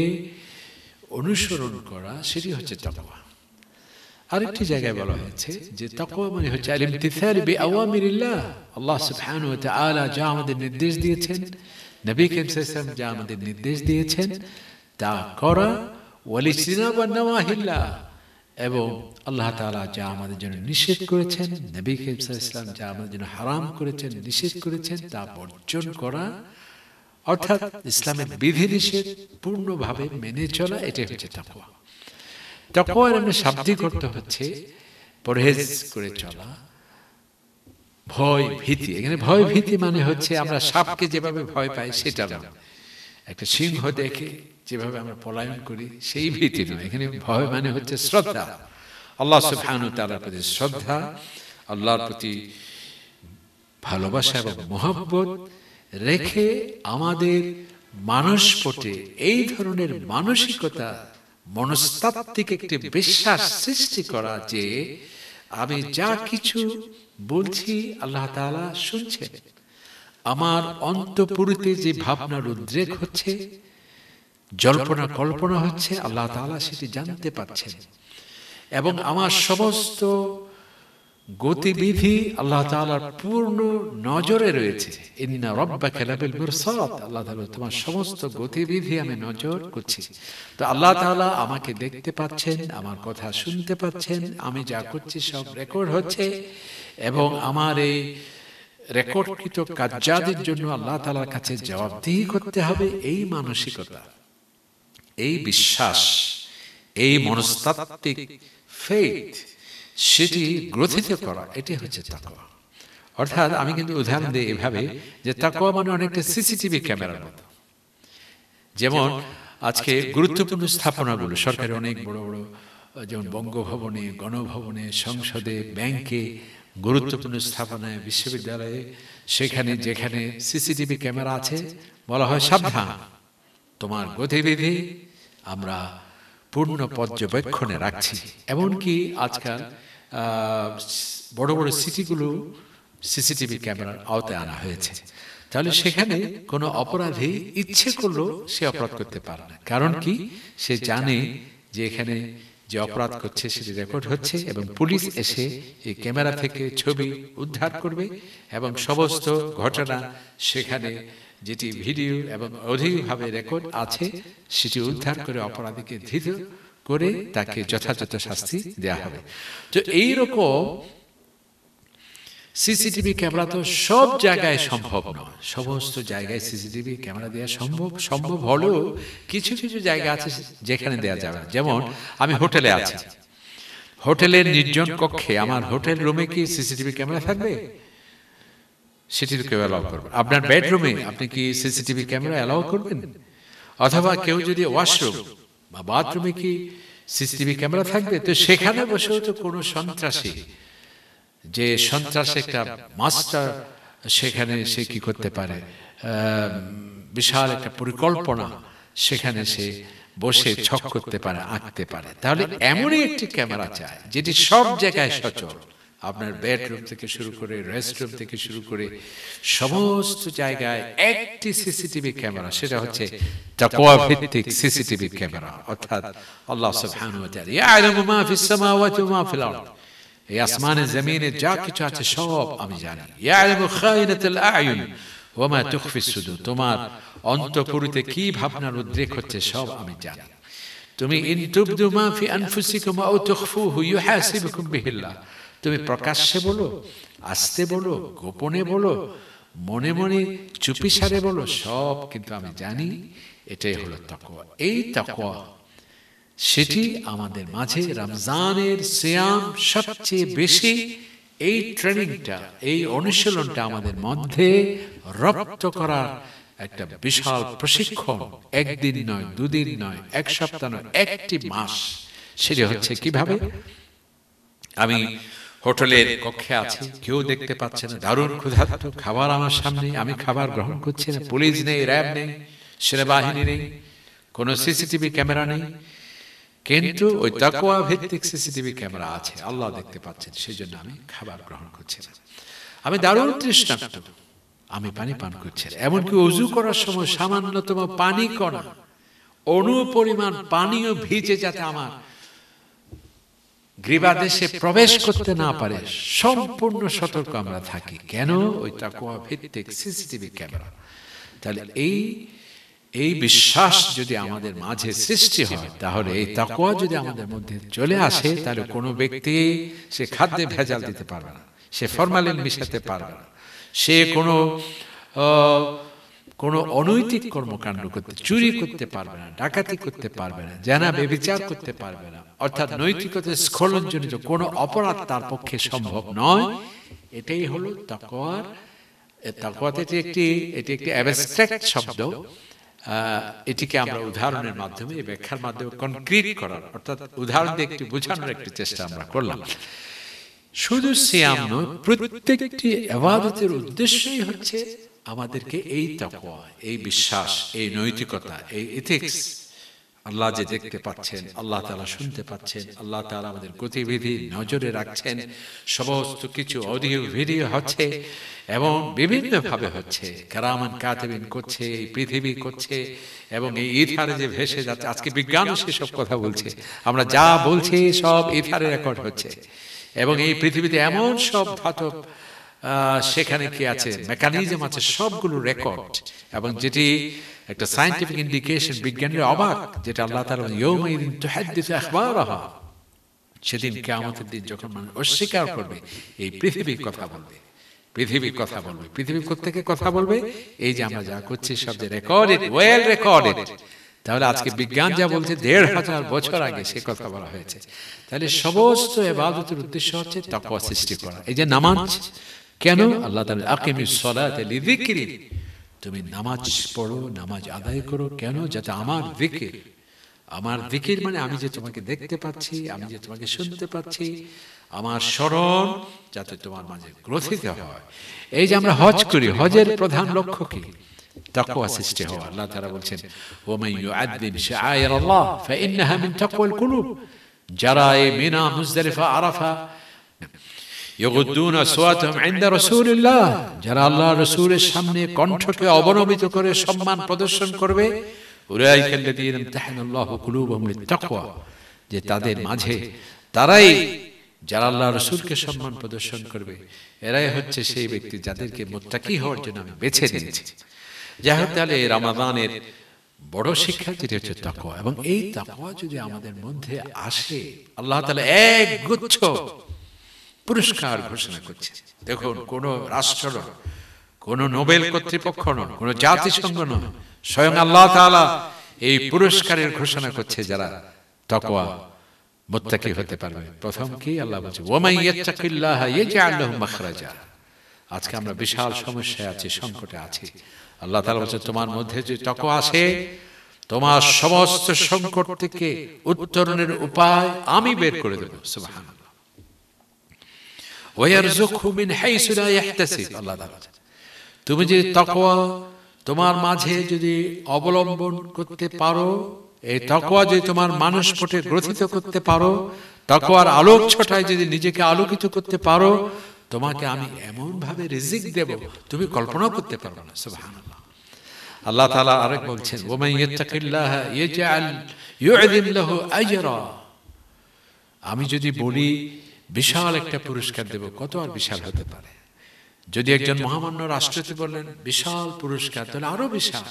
অনুসরণ করা, সেটি হচ্ছে তাকওয়া। আরেকটি জায়গায় বলা হয়েছে যে তাকওয়া মানে হচ্ছে আল-ইমতিসাল বিআওয়ামিরিল্লাহ, আল্লাহ সুবহানাহু ওয়া তাআলা যা আমাদের নির্দেশ দিয়েছেন, নবী করিম সাল্লাল্লাহু আলাইহি ওয়াসাল্লাম যা আমাদের নির্দেশ দিয়েছেন তা করা, ওয়াল ইজতিনাব ওয়ান নাওয়াহিল্লাহ, এবং আল্লাহ তাআলা যা আমাদের জন্য নিষেধ করেছেন, নবী করিম সাল্লাল্লাহু আলাইহি ওয়াসাল্লাম যা আমাদের জন্য হারাম করেছেন, নিষেধ করেছেন, তা বর্জন করা, অর্থাৎ ইসলামের বিধিনিষেধ পূর্ণভাবে মেনে চলা, এটাই হচ্ছে তাকওয়া। তাকওয়ার এমনি শাব্দিক অর্থ হচ্ছে পরহেজ করে চলা, ভয় ভীতি। এখানে ভয় ভীতি মানে হচ্ছে আমরা সাপকে যেভাবে ভয় পাই সেটা না, একটা সিংহ দেখে যেভাবে আমরা পলায়ন করি সেই ভীতি নয়। এখানে ভয় মানে হচ্ছে শ্রদ্ধা, আল্লাহ সুবহানাহু ওয়া তাআলার প্রতি শ্রদ্ধা, আল্লাহর প্রতি ভালোবাসা এবং মহব্বত রেখে আমাদের মানসপটে এই ধরনের মানসিকতা, মনস্তাত্ত্বিক একটি বিশ্বাস সৃষ্টি করা যে আমি যা কিছু বলছি আল্লাহ তাআলা শুনছেন, আমার অন্তঃপুরিতে যে ভাবনার উদ্রেক হচ্ছে, জল্পনা কল্পনা হচ্ছে, আল্লাহ তাআলা সেটি জানতে পারছেন, এবং আমার সমস্ত গতিবিধি আল্লাহ তাআলার পূর্ণ নজরে রয়েছে। ইন্না রাব্বাকা লাবিল মিরসাদ, আল্লাহ তাআলা তোমার সমস্ত গতিবিধি আমি নজর করছি। তো আল্লাহ তাআলা আমাকে দেখতে পাচ্ছেন, আমার কথা শুনতে পাচ্ছেন, আমি যা করছি সব রেকর্ড হচ্ছে, এবং আমার এই রেকর্ডকৃত কার্যাদির জন্য আল্লাহ তাআলার কাছে জবাবদিহি করতে হবে। এই মানসিকতা, এই বিশ্বাস, এই মনস্তাত্ত্বিক ফেথ, সেটি গ্রথিত করা, এটি হচ্ছে তাকওয়া। অর্থাৎ আমি কিন্তু উদাহরণ দিই এভাবে যে তাকওয়া মানে অনেকটা সিসিটিভি ক্যামেরার মতো। যেমন আজকে গুরুত্বপূর্ণ স্থাপনাগুলো, সরকারি অনেক বড় বড়, যেমন বঙ্গভবনে, গণভবনে, সংসদে, ব্যাংকে, গুরুত্বপূর্ণ স্থাপনায়, বিশ্ববিদ্যালয়ে, সেখানে যেখানে সিসিটিভি ক্যামেরা আছে, বলা হয় সাবধান, তোমার গতিবিধি আমরা পূর্ণ পর্যবেক্ষণে রাখছি। এমনকি আজকাল বড় বড় সিটিগুলো সিসিটিভি ক্যামেরার আওতায় আনা হয়েছে। তাহলে সেখানে কোনো অপরাধী ইচ্ছে করলেও সে অপরাধ করতে পারে না। কারণ কি? সে জানে যে এখানে যে অপরাধ করছে সেটি রেকর্ড হচ্ছে, এবং পুলিশ এসে এই ক্যামেরা থেকে ছবি উদ্ধার করবে এবং সমস্ত ঘটনা সেখানে যেটি ভিডিও এবং অধিকভাবে রেকর্ড আছে সেটি উদ্ধার করে অপরাধীকে ধৃত করে তাকে যথাযথ শাস্তি দেওয়া হবে। তো এইরকম সিসিটিভি ক্যামেরা তো সব জায়গায় সম্ভব নয়, সমস্ত জায়গায় সিসিটিভি ক্যামেরা দেওয়া সম্ভব হলেও কিছু কিছু জায়গা আছে যেখানে দেওয়া যাবে। যেমন আমি হোটেলে আছি, হোটেলের নির্জন কক্ষে আমার হোটেল রুমে কি সিসিটিভি ক্যামেরা থাকবে? সেটি কেউ অ্যালাউ করবে? আপনার বেডরুমে আপনি কি সিসিটিভি ক্যামেরা অ্যালাউ করবেন? অথবা কেউ যদি ওয়াশরুম বা বাথরুমে কি সিসিটিভি ক্যামেরা থাকবে? তো সেখানে বসেও তো কোনো সন্ত্রাসী, যে সন্ত্রাস একটা মাস্টার, সেখানে সে কি করতে পারে, বিশাল একটা পরিকল্পনা সেখানে সে বসে ছক করতে পারে, আঁকতে পারে। তাহলে এমনই একটি ক্যামেরা চাই যেটি সব জায়গায় সচল, আপনার বেডরুম থেকে শুরু করে রেস্টরুম থেকে শুরু করে সমস্ত জায়গায় একটি সিসিটিভি ক্যামেরা, সেটা হচ্ছে তাকওয়া ভিত্তিক সিসিটিভি ক্যামেরা। অর্থাৎ আল্লাহ সুবহানাহু ওয়া তাআলা ইয়ালামু মা ফিস সামাওয়াতি ওয়া মা ফিল আরদ, এই আসমানে জমিনে যা কিছু আছে সব আমি জানি। ইয়ালামু খায়িনাতুল আ'য়ুন ওয়া মা তুখফিস সুদুর, তোমার অন্তঃপুরিতে কি ভাবনার উদ্রেক হচ্ছে সব আমি জানি। তুমি ইন তুবদু মা ফি আনফুসিকুম আও তুখফুহু ইউহাসিবুকুম বিহিল্লাহ, তুমি প্রকাশ্যে বলো, আস্তে বলো, গোপনে বলো, মনে মনে চুপিসারে বলো, সব কিন্তু আমি জানি। এটাই হলো তাকওয়া। এই তাকওয়া সেটি আমাদের মাঝে রমজানের সিয়াম সবচেয়ে বেশি, এই ট্রেনিংটা, এই অনুশীলনটা আমাদের মধ্যে রপ্ত করার একটা বিশাল প্রশিক্ষণ। একদিন নয়, দুদিন নয়, এক সপ্তাহ নয়, একটি মাস। সেটি হচ্ছে কিভাবে? আমি হোটেলের কক্ষে আছি, কেউ দেখতে পাচ্ছে না, দারুণ ক্ষুধার্ত, খাবার আমার সামনে, আমি খাবার গ্রহণ করছি না, পুলিশ নেই, র্যাব নেই, সেনাবাহিনী নেই, কোনো সিসিটিভি ক্যামেরা নেই, কিন্তু ওই তাকওয়া ভিত্তিক সিসিটিভি ক্যামেরা আছে, আল্লাহ দেখতে পাচ্ছেন, সেই জন্য আমি খাবার গ্রহণ করছি না। আমি দারুণ তৃষ্ণার্ত, আমি পানি পান করছি না। এমনকি ওযু করার সময় সামান্যতম পানি কণা, অনুপরিমাণ পানিও ভিজে যাতে আমার গ্রীবাদেশে প্রবেশ করতে না পারে, সম্পূর্ণ সতর্ক আমরা থাকি। কেন? ওই তাকওয়া ভিত্তিক সিসিটিভি ক্যামেরা। তাহলে এই বিশ্বাস যদি আমাদের মাঝে সৃষ্টি হয়, তাহলে এই তাকওয়া যদি আমাদের মধ্যে চলে আসে, তাহলে কোনো ব্যক্তি সে খাদ্যে ভেজাল দিতে পারবে না, সে ফরমালিন মিশাতে পারবে না, সে কোনো অনৈতিক কর্মকাণ্ড করতে, চুরি করতে পারবে না, ডাকাতি করতে পারবে না, জানা বেবিচার করতে পারবে না। অর্থাৎ নৈতিকতা স্খলনজনিত কোনো অপরাধ তার পক্ষে সম্ভব নয়। এটাই হলো তাকওয়ার। তাকওয়াতে এটি একটি অ্যাবস্ট্রাক্ট শব্দ, এটিকে আমরা উদাহরণের মাধ্যমে, ব্যাখ্যার মাধ্যমে কনক্রিট করার, অর্থাৎ উদাহরণ দিয়ে একটি বোঝানোর একটি চেষ্টা আমরা করলাম। শুধু সিয়াম নয়, প্রত্যেকটি ইবাদতের উদ্দেশ্যই হচ্ছে আমাদেরকে এই তাকওয়া, এই বিশ্বাস, এই নৈতিকতা, এই এথিক্স। আল্লাহ যে দেখতে পাচ্ছেন, আল্লাহ তাআলা শুনতে পাচ্ছেন, আল্লাহ তাআলা আমাদের গতিবিধি নজরে রাখছেন, সমস্ত কিছু অডিও ভিডিও হচ্ছে এবং বিভিন্ন ভাবে হচ্ছে, কারামান কাতিবিন করছে, এই পৃথিবী করছে, এবং এই ইথারে যে ভেসে যাচ্ছে, আজকে বিজ্ঞানও সেসব কথা বলছে, আমরা যা বলছি সব ইথারে রেকর্ড হচ্ছে। এবং এই পৃথিবীতে এমন সব ধাতব সেখানে কি আছে, মেকানিজম আছে, সবগুলো রেকর্ড। এবং যেটি একটা সায়েন্টিফিক ইন্ডিকেশন, বিজ্ঞানের অবাক, যেটা আল্লাহ তাআলা ইয়াউমাইদিন তুহাদ্দিসু আখবারাহা, সেদিন কিয়ামতের দিন যখন মানুষ অস্বীকার করবে, এই পৃথিবীর কথা বলবে, পৃথিবীর কথা বলবে। পৃথিবী কোত্থেকে কথা বলবে? এই যে আমরা যা করছি সব যে রেকর্ডেড, ওয়েল রেকর্ডেড। তাহলে আজকে বিজ্ঞান যা বলছে ১৫০০ বছর আগে সে কথা বলা হয়েছে। তাহলে সমস্ত ইবাদতের উদ্দেশ্য হচ্ছে তাকওয়া সৃষ্টি করা। এই যে নামাজ, কেন আল্লাহ তাআলা আকিমিস সালাতা লিযিকরি, তুমি নামাজ পড়ো, নামাজ আদায় করো। কেন? যাতে আমার যিকির, আমার যিকির মানে আমি যে তোমাকে দেখতে পাচ্ছি, আমি যে তোমাকে শুনতে পাচ্ছি, আমার স্মরণ যাতে তোমার মাঝে গ্রথিত হয়। এই যে আমরা হজ করি, হজের প্রধান লক্ষ্য কি? তাকওয়া সৃষ্টি হওয়া। আল্লাহ তাআলা বলছেন, ওয়া মান ইউআযযিম শাআইরাল্লাহ ফাইন্নাহা মিন তাকওয়াল কুলুব, যারা এই মিনা, মুজদালিফা, আরাফা ইউগদ্দুনা আসওয়াতাহুম ইনদা রাসূলিল্লাহ, যারা আল্লাহর রাসূলের সামনে কণ্ঠকে অবনমিত করে সম্মান প্রদর্শন করবে, উলাইকাল্লাযীনা ইমতাহানাল্লাহু কুলুবাহুম লিত-তাকওয়া, যে তাদের মাঝে তারাই, যারা আল্লাহর রাসূলকে সম্মান প্রদর্শন করবে, এরাই হচ্ছে সেই ব্যক্তি যাদেরকে মুত্তাকি হওয়ার জন্য আমি বেছে নিয়েছি। যাই হোক, তাহলে রমাদানের বড় শিক্ষা যেটা হচ্ছে তাকওয়া, এবং এই তাকওয়া যদি আমাদের মধ্যে আসে, আল্লাহ তাআলা এক গুচ্ছ পুরস্কার ঘোষণা করছে। দেখুন, কোন রাষ্ট্র নয়, কোন নোবেল কর্তৃপক্ষ নয়, কোন জাতিসংঘ নয়, স্বয়ং আল্লাহ তাআলা এই পুরস্কারের ঘোষণা করছে যারা তাকওয়া মুত্তাকি হতে পারবে। প্রথম কি আল্লাহ বলছে, ওয়ামান ইয়াত্তাকিল্লাহা ইয়াজআল লাহু মাখরাজা। আজকে আমরা বিশাল সমস্যায় আছি, সংকটে আছি। আল্লাহ তাআলা বলছে, তোমার মধ্যে যে তাকওয়া আছে, তোমার সমস্ত সংকট থেকে উত্তরণের উপায় আমি বের করে দেব। সুবহানাল্লাহ। ওয়া ইয়ারযুকহু মিন হাইসু লা ইয়াহতাসিব। আল্লাহ তাআলা, তুমি যে তাকওয়া তোমার মাঝে যদি অবলম্বন করতে পারো, এই তাকওয়া যদি তোমার মানসপটে গ্রথিত করতে পারো, তাকওয়ার আলোক ছটায় যদি নিজেকে আলোকিত করতে পারো, তোমাকে আমি এমন ভাবে রিজিক দেব তুমি কল্পনা করতে পারবে না। সুবহানাল্লাহ। আল্লাহ তাআলা আরেক বলছেন, ওয়ামান ইয়াত্তাকিল্লাহা ইয়াজআল ইউযিম লাহু আজরা। আমি যদি বলি বিশাল একটা পুরস্কার দেব, কত আর বিশাল হতে পারে। যদি একজন মহামান্য রাষ্ট্রপতি বললেন বিশাল পুরস্কার, তাহলে আরো বিশাল।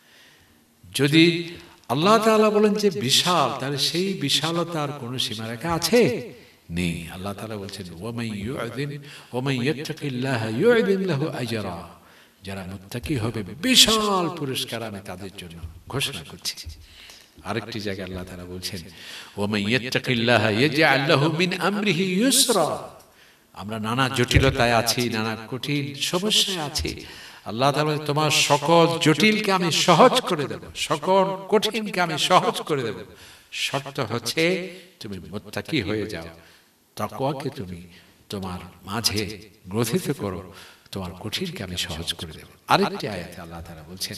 যদি আল্লাহ তাআলা বলেন যে বিশাল, তাহলে সেই বিশালতার কোনো সীমারেখা আছে? নেই। আল্লাহ তাআলা বলছেন, ওয়ামান ইয়াত্তাকিল্লাহা ইউযিম লাহু আজরা। যারা মুত্তাকি হবে, বিশাল পুরস্কার আমি তাদের জন্য ঘোষণা করছি। আরেকটি জায়গায় আল্লাহ তাআলা বলছেন, ওয়ামান ইয়াত্তাকিল্লাহা ইয়াজআল লাহু মিন আমরিহি ইউসরা। আমরা নানা জটিলতায় আছি, নানা কঠিন সমস্যায় আছি। আল্লাহ তাআলা তোমার সকল জটিলকে আমি সহজ করে দেব, সকল কঠিনকে আমি সহজ করে দেব। শর্ত হচ্ছে তুমি মুত্তাকি হয়ে যাও, তাকওয়াকে তুমি তোমার মাঝে গ্রথিত করো, তোমার কঠিনকে আমি সহজ করে দেব। আরেকটি আয়াতে আল্লাহ তাআলা বলছেন,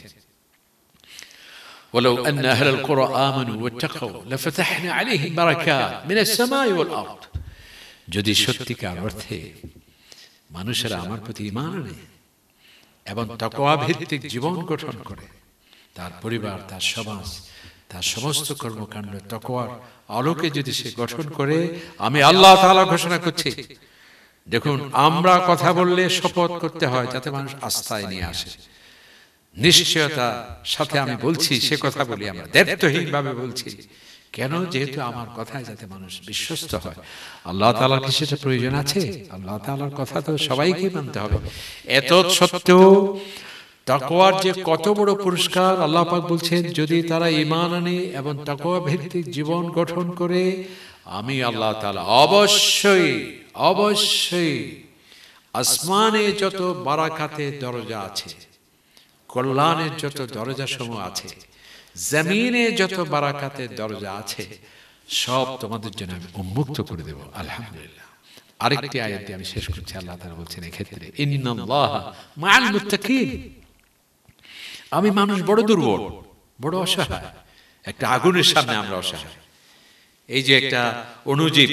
ওয়ালাউ আন্না আহলাল কুরআ আমানু ওয়াত্তাকাউ লাফাতাহনা আলাইহিম বারাকাত মিনাস সামাই ওয়াল আরদ। যদি সত্যিকার অর্থে মানুষেরা আমার প্রতি ঈমান আনে এবং তাকওয়া ভিত্তিক জীবন গঠন করে, তার পরিবার, তার সমাজ, তার সমস্ত কর্মকাণ্ড তাকওয়ার আলোকে যদি সে গঠন করে, আমি আল্লাহ তাআলা ঘোষণা করছি। দেখুন, আমরা কথা বললে শপথ করতে হয় যাতে মানুষ আস্থায় নিয়ে আসে। নিশ্চয়তার সাথে আমি বলছি, সে কথা বলি আমরা দায়িত্বহীন ভাবে বলছি। কেন? যেহেতু আমার কথায় যাতে মানুষ বিশ্বস্ত হয়। আল্লাহ তাআলার কি সেটা প্রয়োজন আছে? আল্লাহ তাআলার কথা তো সবাইকে মানতে হবে। এত সত্ত্বেও তাকওয়ার যে কত বড় পুরস্কার আল্লাহ পাক বলছেন, যদি তারা ঈমান আনে এবং তাকওয়া ভিত্তিক জীবন গঠন করে, আমি আল্লাহ তাআলা অবশ্যই অবশ্যই আসমানে যত বারাকাতের দরজা আছে, কল্যাণের যত দরজা সমূহ আছে, জমিনে যত বারাকাতের দরজা আছে, সব তোমাদের জন্য আমি উন্মুক্ত করে দেব। আলহামদুলিল্লাহ। আরেকটি আয়াতে আমি শেষ করছি। আল্লাহ তাআলা বলছেন এক্ষেত্রে, ইন্নাল্লাহা মাআল মুত্তাকিন। আমি মানুষ বড় দুর্বল, বড় অসহায়। একটা আগুনের সামনে আমরা অসহায়। এই যে একটা অণুজীব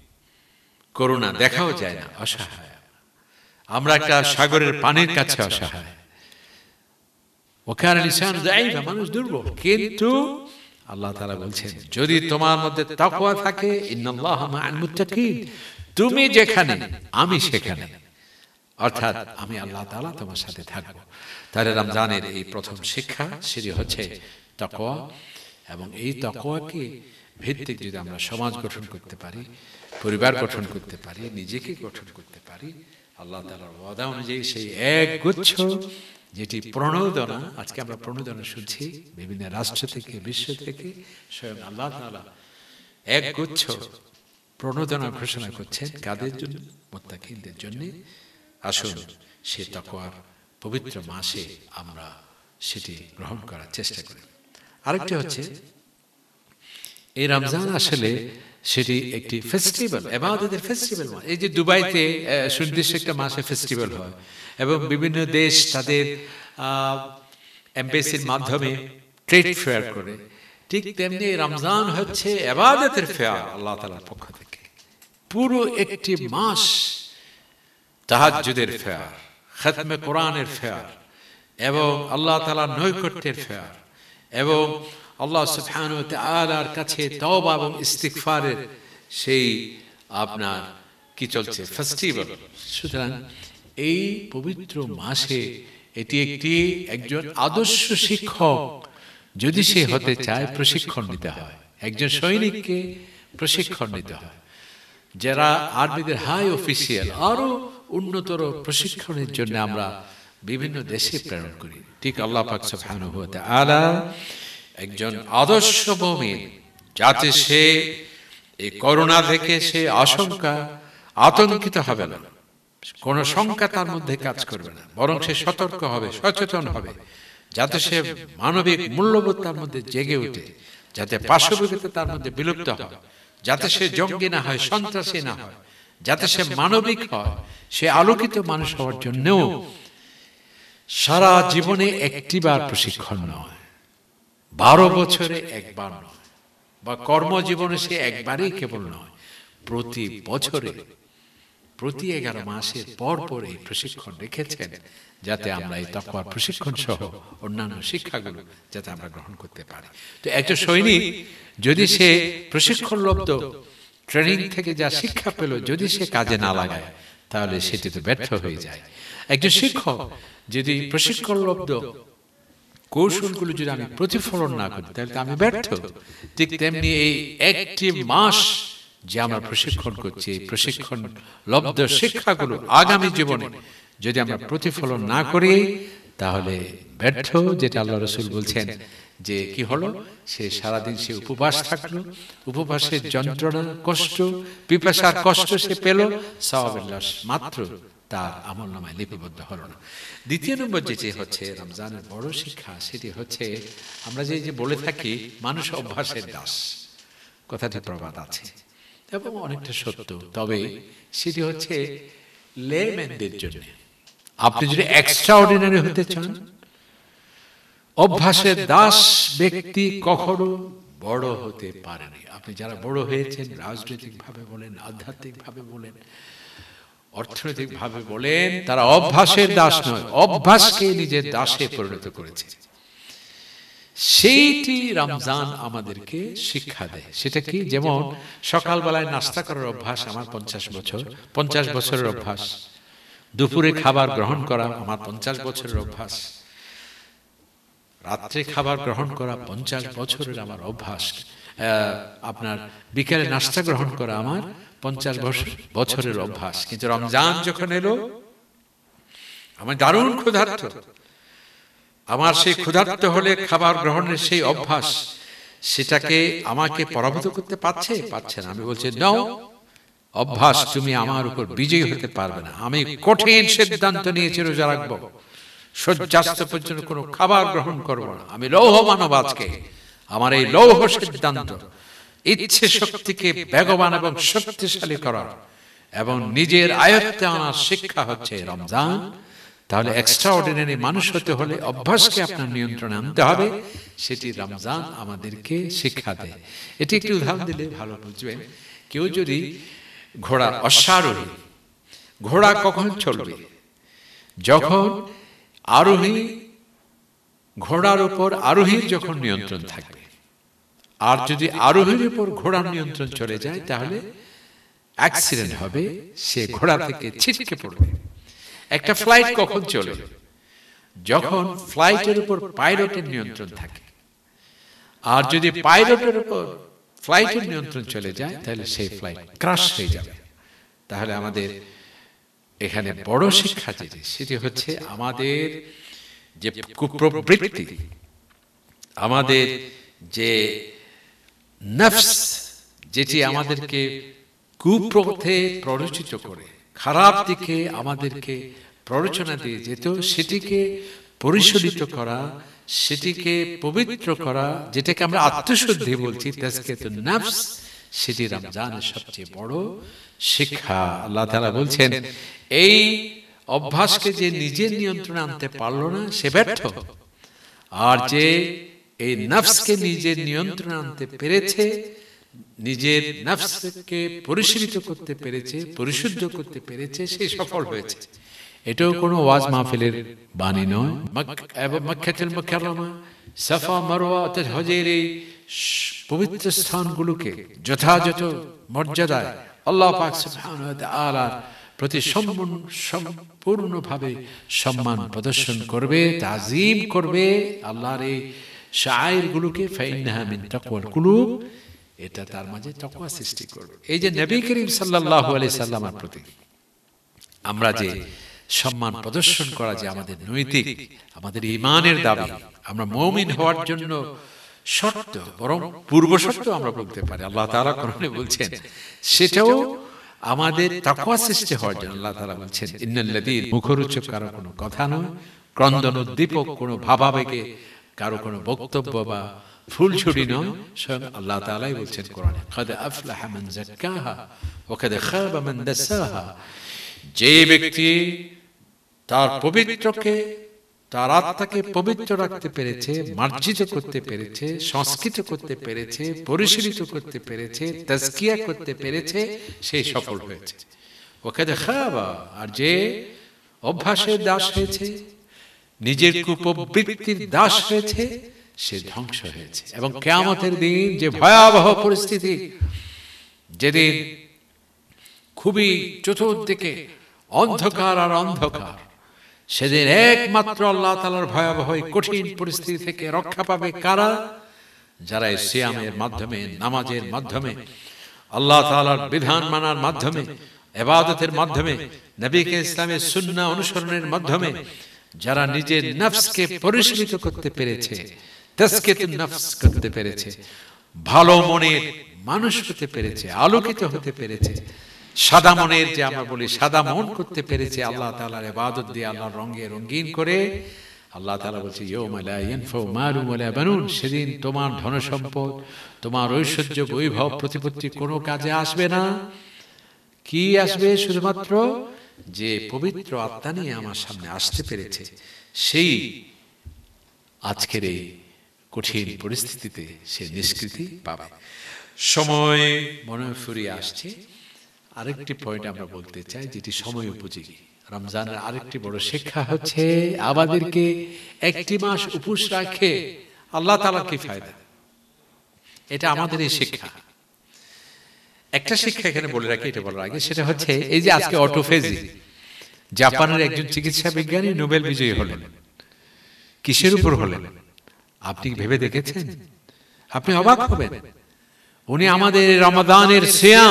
করোনা, দেখাও যায় না, অসহায়। আমরা একটা সাগরের পানির কাছে অসহায়। ওয়াকানা লিসানু যায়ীফা, মানুষ দুর্বল। কিন্তু আল্লাহ তাআলা বলছেন, যদি তোমার মধ্যে তাকওয়া থাকে, ইন্নাল্লাহা মাআল মুত্তাকিন, তুমি যেখানে আমি সেখানে, অর্থাৎ আমি আল্লাহ তাআলা তোমার সাথে থাকব। তাহলে রমজানের এই প্রথম শিক্ষা সেটি হচ্ছে তাকওয়া। এবং এই তাকওয়াকে ভিত্তিক যদি আমরা সমাজ গঠন করতে পারি, পরিবার গঠন করতে পারি, নিজেকে গঠন করতে পারি, আল্লাহ তাআলার ওয়াদা অনুযায়ী সেই এক গুচ্ছ যেটি প্রণোদনা, আজকে আমরা প্রণোদনা শুনছি বিভিন্ন রাষ্ট্র থেকে, বিশ্ব থেকে, স্বয়ং আল্লাহ তাআলা এক গুচ্ছ প্রণোদনা ঘোষণা করছেন। কাদের জন্য? মুত্তাকিনদের জন্য। আসুন সে তাকওয়ার পবিত্র মাসে আমরা সেটি গ্রহণ করার চেষ্টা করি। আরেকটি হচ্ছে, এই রমজান আসলে সেটি একটি ফেস্টিভ্যাল, ইবাদতের ফেস্টিভ্যাল। এই যে দুবাইতে সুনির্দিষ্ট একটা মাসে ফেস্টিভ্যাল হয় এবং বিভিন্ন দেশ তাদের এমবেসির মাধ্যমে ট্রেড ফেয়ার করে, ঠিক তেমনি রমজান হচ্ছে ইবাদতের ফেয়ার আল্লাহ তাআলার পক্ষ থেকে। পুরো একটি মাস তাহাজ্জুদের ফেয়ার, খতমে কোরআনের ফেয়ার এবং আল্লাহ তাআলার নৈকট্যের ফেয়ার এবং আল্লাহ সুবহানাহু ওয়া তাআলার কাছে তওবা এবং ইস্তিগফারের সেই আপনার কি চলছে ফেস্টিভ্যাল। সুতরাং এই পবিত্র মাসে এটি একজন আদর্শ শিক্ষক যদি সে হতে চায় প্রশিক্ষণ নিতে হয়, একজন সৈনিককে প্রশিক্ষণ নিতে হয়। যারা আর্মিদের হাই অফিসিয়াল আরো উন্নতর প্রশিক্ষণের জন্য আমরা বিভিন্ন দেশে প্রেরণ করি, ঠিক আল্লাহ পাক সুবহানাহু ওয়া তাআলা একজন আদর্শ মুমিন যাতে সে এই করোনা থেকে সে আতঙ্কিত হবে না, কোন শঙ্কা তার মধ্যে কাজ করবে না, বরং সে সতর্ক হবে, সচেতন হবে, যাতে সে মানবিক মূল্যবোধ তার মধ্যে জেগে ওঠে, যাতে পাশবিকতা তার মধ্যে বিলুপ্ত হয়, যাতে সে জঙ্গি না হয়, সন্ত্রাসী না হয়, যাতে সে মানবিক হয়, সে আলোকিত মানুষ হওয়ার জন্যও সারা জীবনে একটিবার প্রশিক্ষণ নয়, 12 বছরে একবার নয়, বা কর্মজীবনে সে একবারই কেবল নয়, প্রতি বছরে প্রতি 11 মাসের পর পর এই প্রশিক্ষণ রেখেছেন, যাতে আমরা এই তাকওয়ার প্রশিক্ষণ সহ অন্যান্য শিক্ষাগুলো যাতে আমরা গ্রহণ করতে পারি। তো একজন সৈনিক যদি সে প্রশিক্ষণলব্ধ ট্রেনিং থেকে যা শিক্ষা পেল যদি সে কাজে না লাগায় তাহলে সেটি তো ব্যর্থ হয়ে যায়। একজন শিক্ষক যদি প্রশিক্ষণলব্ধ কৌশলগুলো যদি আমি প্রতিফলন না করি তাহলে আমি ব্যর্থ। ঠিক তেমনি এই একটি মাস যে আমরা প্রশিক্ষণ করছি, এই প্রশিক্ষণ লব্ধ শিক্ষাগুলো আগামী জীবনে যদি আমরা প্রতিফলন না করি তাহলে ব্যর্থ। যেটা আল্লাহ রাসূল বলছেন যে কি হলো, সে সারাদিন সে উপবাস থাকলো, উপবাসের যন্ত্রণা, কষ্ট, পিপাসার কষ্ট সে পেল, সওয়াবের লাশ মাত্র তার আমলনামায় লিপিবদ্ধ হলো না। দ্বিতীয় নম্বর যেটি হচ্ছে রমজানের বড় শিক্ষা, সেটি হচ্ছে আমরা যে বলে থাকি মানুষ অভ্যাসের দাস, কথাটি প্রবাদ আছে এবং অনেকটা সত্য, তবে সেটি হচ্ছে লেম্যানদের জন্য। আপনি যদি এক্সট্রাঅর্ডিনারি হতে চান, অভ্যাসের দাস ব্যক্তি কখনো বড় হতে পারেনি। আপনি যারা বড় হয়েছেন রাজনৈতিক ভাবে বলেন, আধ্যাত্মিক ভাবে বলেন, অর্থনৈতিক ভাবে বলেন, তারা অভ্যাসের দাস নয়, অভ্যাসকে নিজের দাসে পরিণত করেছে। সেইটি রমজান আমাদেরকে শিক্ষা দেয়। সেটা কি, যেমন সকালবেলায় নাস্তা করার অভ্যাস আমার 50 বছরের অভ্যাস, দুপুরে খাবার গ্রহণ করা আমার 50 বছরের অভ্যাস, রাত্রে খাবার গ্রহণ করা 50 বছরের আমার অভ্যাস, আপনার বিকেলে নাস্তা গ্রহণ করা আমার 50 বছরের অভ্যাস। কিন্তু রমজান যখন এলো আমার দারুণ ক্ষুধার্ত, আমার সেই ক্ষুধার্ত হলে খাবার গ্রহণের সেই অভ্যাস সেটাকে আমাকে পরাভূত করতে পারছে না। আমি বলছি নাও অভ্যাস, তুমি আমার উপর বিজয়ী হতে পারবে না। আমি কঠিন সিদ্ধান্ত নিয়েছি রোজা রাখবো, সূর্যাস্ত পর্যন্ত কোনো খাবার গ্রহণ করবো না। আমি লৌহ মানব, আজকে আমার এই লৌহ সিদ্ধান্ত ইচ্ছে শক্তিকে বেগবান এবং শক্তিশালী করার এবং নিজের আয়ত্তে আনার শিক্ষা হচ্ছে রমজান। তাহলে এক্সট্রাঅর্ডিনারি মানুষ হতে হলে অভ্যাসকে আপনার নিয়ন্ত্রণে আনতে হবে, সেটি রমজান আমাদেরকে শিক্ষা দেয়। এটি একটি উদাহরণ দিলে ভালো বুঝবেন। কেউ যদি ঘোড়া, অশ্বারোহী ঘোড়া কখন চলবে, যখন আরোহী ঘোড়ার উপর আরোহীর যখন নিয়ন্ত্রণ থাকবে, আর যদি আরোহীর উপর ঘোড়ার নিয়ন্ত্রণ চলে যায় তাহলে অ্যাক্সিডেন্ট হবে, সে ঘোড়া থেকে ছিটকে পড়বে। একটা ফ্লাইট কখন চলে, যখন ফ্লাইটের উপর পাইলটের নিয়ন্ত্রণ থাকে, আর যদি পাইলটের উপর ফ্লাইটের নিয়ন্ত্রণ চলে যায় তাহলে সেই ফ্লাইট ক্র্যাশ হয়ে যাবে। তাহলে আমাদের এখানে বড় শিক্ষা যেটি, সেটি হচ্ছে আমাদের যে কুপ্রবৃত্তি, আমাদের যে নফস, যেটি আমাদেরকে কুপথে প্ররোচিত করে, খারাপ দিকে আমাদেরকে প্ররোচনা দিয়ে যেত, সেটিকে পরিশোধিত করা, সেটিকে পবিত্র করা, যেটাকে আমরা আত্মশুদ্ধি বলছি, তাজকিয়াতুন নফস, সেটি রমজানের সবচেয়ে বড় শিক্ষা। আল্লাহ তাআলা বলছেন এই অভ্যাসকে যে নিজের নিয়ন্ত্রণে আনতে পারল না সে ব্যর্থ, আর যে এই নফসকে নিজের নিয়ন্ত্রণে আনতে পেরেছে, নিজের নফসকে পরিশীলিত করতে পেরেছে, পরিশুদ্ধ করতে পেরেছে, সে সফল হয়েছে। এটাও কোনো ওয়াজ মাহফিলের বাণী নয়। এবং মক্কাতুল মুকাররমা, সাফা, মারওয়া, হজের এই পবিত্র স্থানগুলোকে যথাযথ মর্যাদায় আল্লাহ পাক সুবহানাহু ওয়া তাআলার প্রতি সম্পূর্ণভাবে সম্মান প্রদর্শন করবে, তাজিম করবে আল্লাহর এই শাআইরগুলোকে। ফাইন্নাহা মিন তাকওয়াল কুলুব, এটা তার মাঝে তাকওয়া সৃষ্টি করবে। এই যে নবী করিম সাল্লাল্লাহু আলাইহি সাল্লামের প্রতি আমরা যে সম্মান প্রদর্শন করা, যে আমাদের নৈতিক, আমাদের ঈমানের দাবি, আমরা মুমিন হওয়ার জন্য শর্ত, বরং পূর্ব শর্ত আমরা বলতে পারি, আল্লাহ তাআলা কোরআনে বলছেন, সেটাও আমাদের তাকওয়া সৃষ্টি হওয়ার জন্য। আল্লাহ তাআলা বলছেন, ইন্নাল্লাযীন, মুখরোচক কারো কোনো কথা নয়, ক্রন্দন উদ্দীপক কোনো ভাবাবেগে কারো কোনো বক্তব্য বা ফুলছড়ি নয়, স্বয়ং আল্লাহ তাআলাই বলছেন কোরআনে, ক্বাদ আফলাহা মান যাক্কাহা ওয়া ক্বাদ খাবা মান দাসাহা। যে ব্যক্তি তার পবিত্রকে, তার আত্মাকে পবিত্র রাখতে পেরেছে, মার্জিত করতে পেরেছে, সংস্কৃত করতে পেরেছে, পরিশীলিত করতে পেরেছে, তাজকিয়া করতে পেরেছে, সেই সফল হয়েছে। ওয়াকাদ খাবা, আর যে অভ্যাসের দাস হয়েছে, নিজের কুপ্রবৃত্তির দাস হয়েছে, সে ধ্বংস হয়েছে। এবং কিয়ামতের দিন যে ভয়াবহ পরিস্থিতি, যেদিন খুবই চতুর্দিকে অন্ধকার আর অন্ধকার, সেদিন একমাত্র আল্লাহ তাআলার ভয়াবহ কঠিন পরিস্থিতি থেকে রক্ষা পাবে কারা? যারা সিয়ামের মাধ্যমে, নামাজের মাধ্যমে, আল্লাহ তাআলার বিধান মানার মাধ্যমে, ইবাদতের মাধ্যমে, নবীকে ইসলামের সুন্নাহ অনুসরণের মাধ্যমে যারা নিজের নফসকে পরিশীলিত করতে পেরেছে, তাজকিয়াতুন নফস করতে পেরেছে, ভালো মনের মানুষ হতে পেরেছে, আলোকিত হতে পেরেছে, সাদা মনের, যে আমরা বলি সাদা মন করতে পেরেছে, আল্লাহ তাআলার ইবাদত দিয়ে আল্লাহর রঙে রঙিন করে। আল্লাহ তাআলা বলছে, ইয়াউমা লা ইয়ানফাউ মালুন ওয়ালা বানুন, সেদিন তোমার ধন সম্পদ, তোমার ঐশ্বর্য, বৈভব, প্রতিপত্তি কোনো কাজে আসবে না। কি আসবে? শুধুমাত্র যে পবিত্র আত্মা নিয়ে আমার সামনে আসতে পেরেছে, সেই আজকের এই কঠিন পরিস্থিতিতে সে নিষ্কৃতি পাবে। সময় মনে ফুরিয়ে আসছে। আরেকটি পয়েন্ট আমরা বলতে চাই, যেটি সময় উপযোগী। রমজানের আরেকটি বড় শিক্ষা হচ্ছে, আমাদেরকে একটি মাস উপোস রাখে আল্লাহ তাআলার কি ফায়দা, এটা আমাদের এই শিক্ষা। একটা শিক্ষা এখানে বলে রাখি, এটা বলার আগে, সেটা হচ্ছে এই যে আজকে অটোফেজি, জাপানের একজন চিকিৎসা বিজ্ঞানী নোবেল বিজয়ী হলেন। কিসের উপর হলেন আপনি ভেবে দেখেছেন? আপনি অবাক হবেন। উনি আমাদের রমাদানের সিয়াম,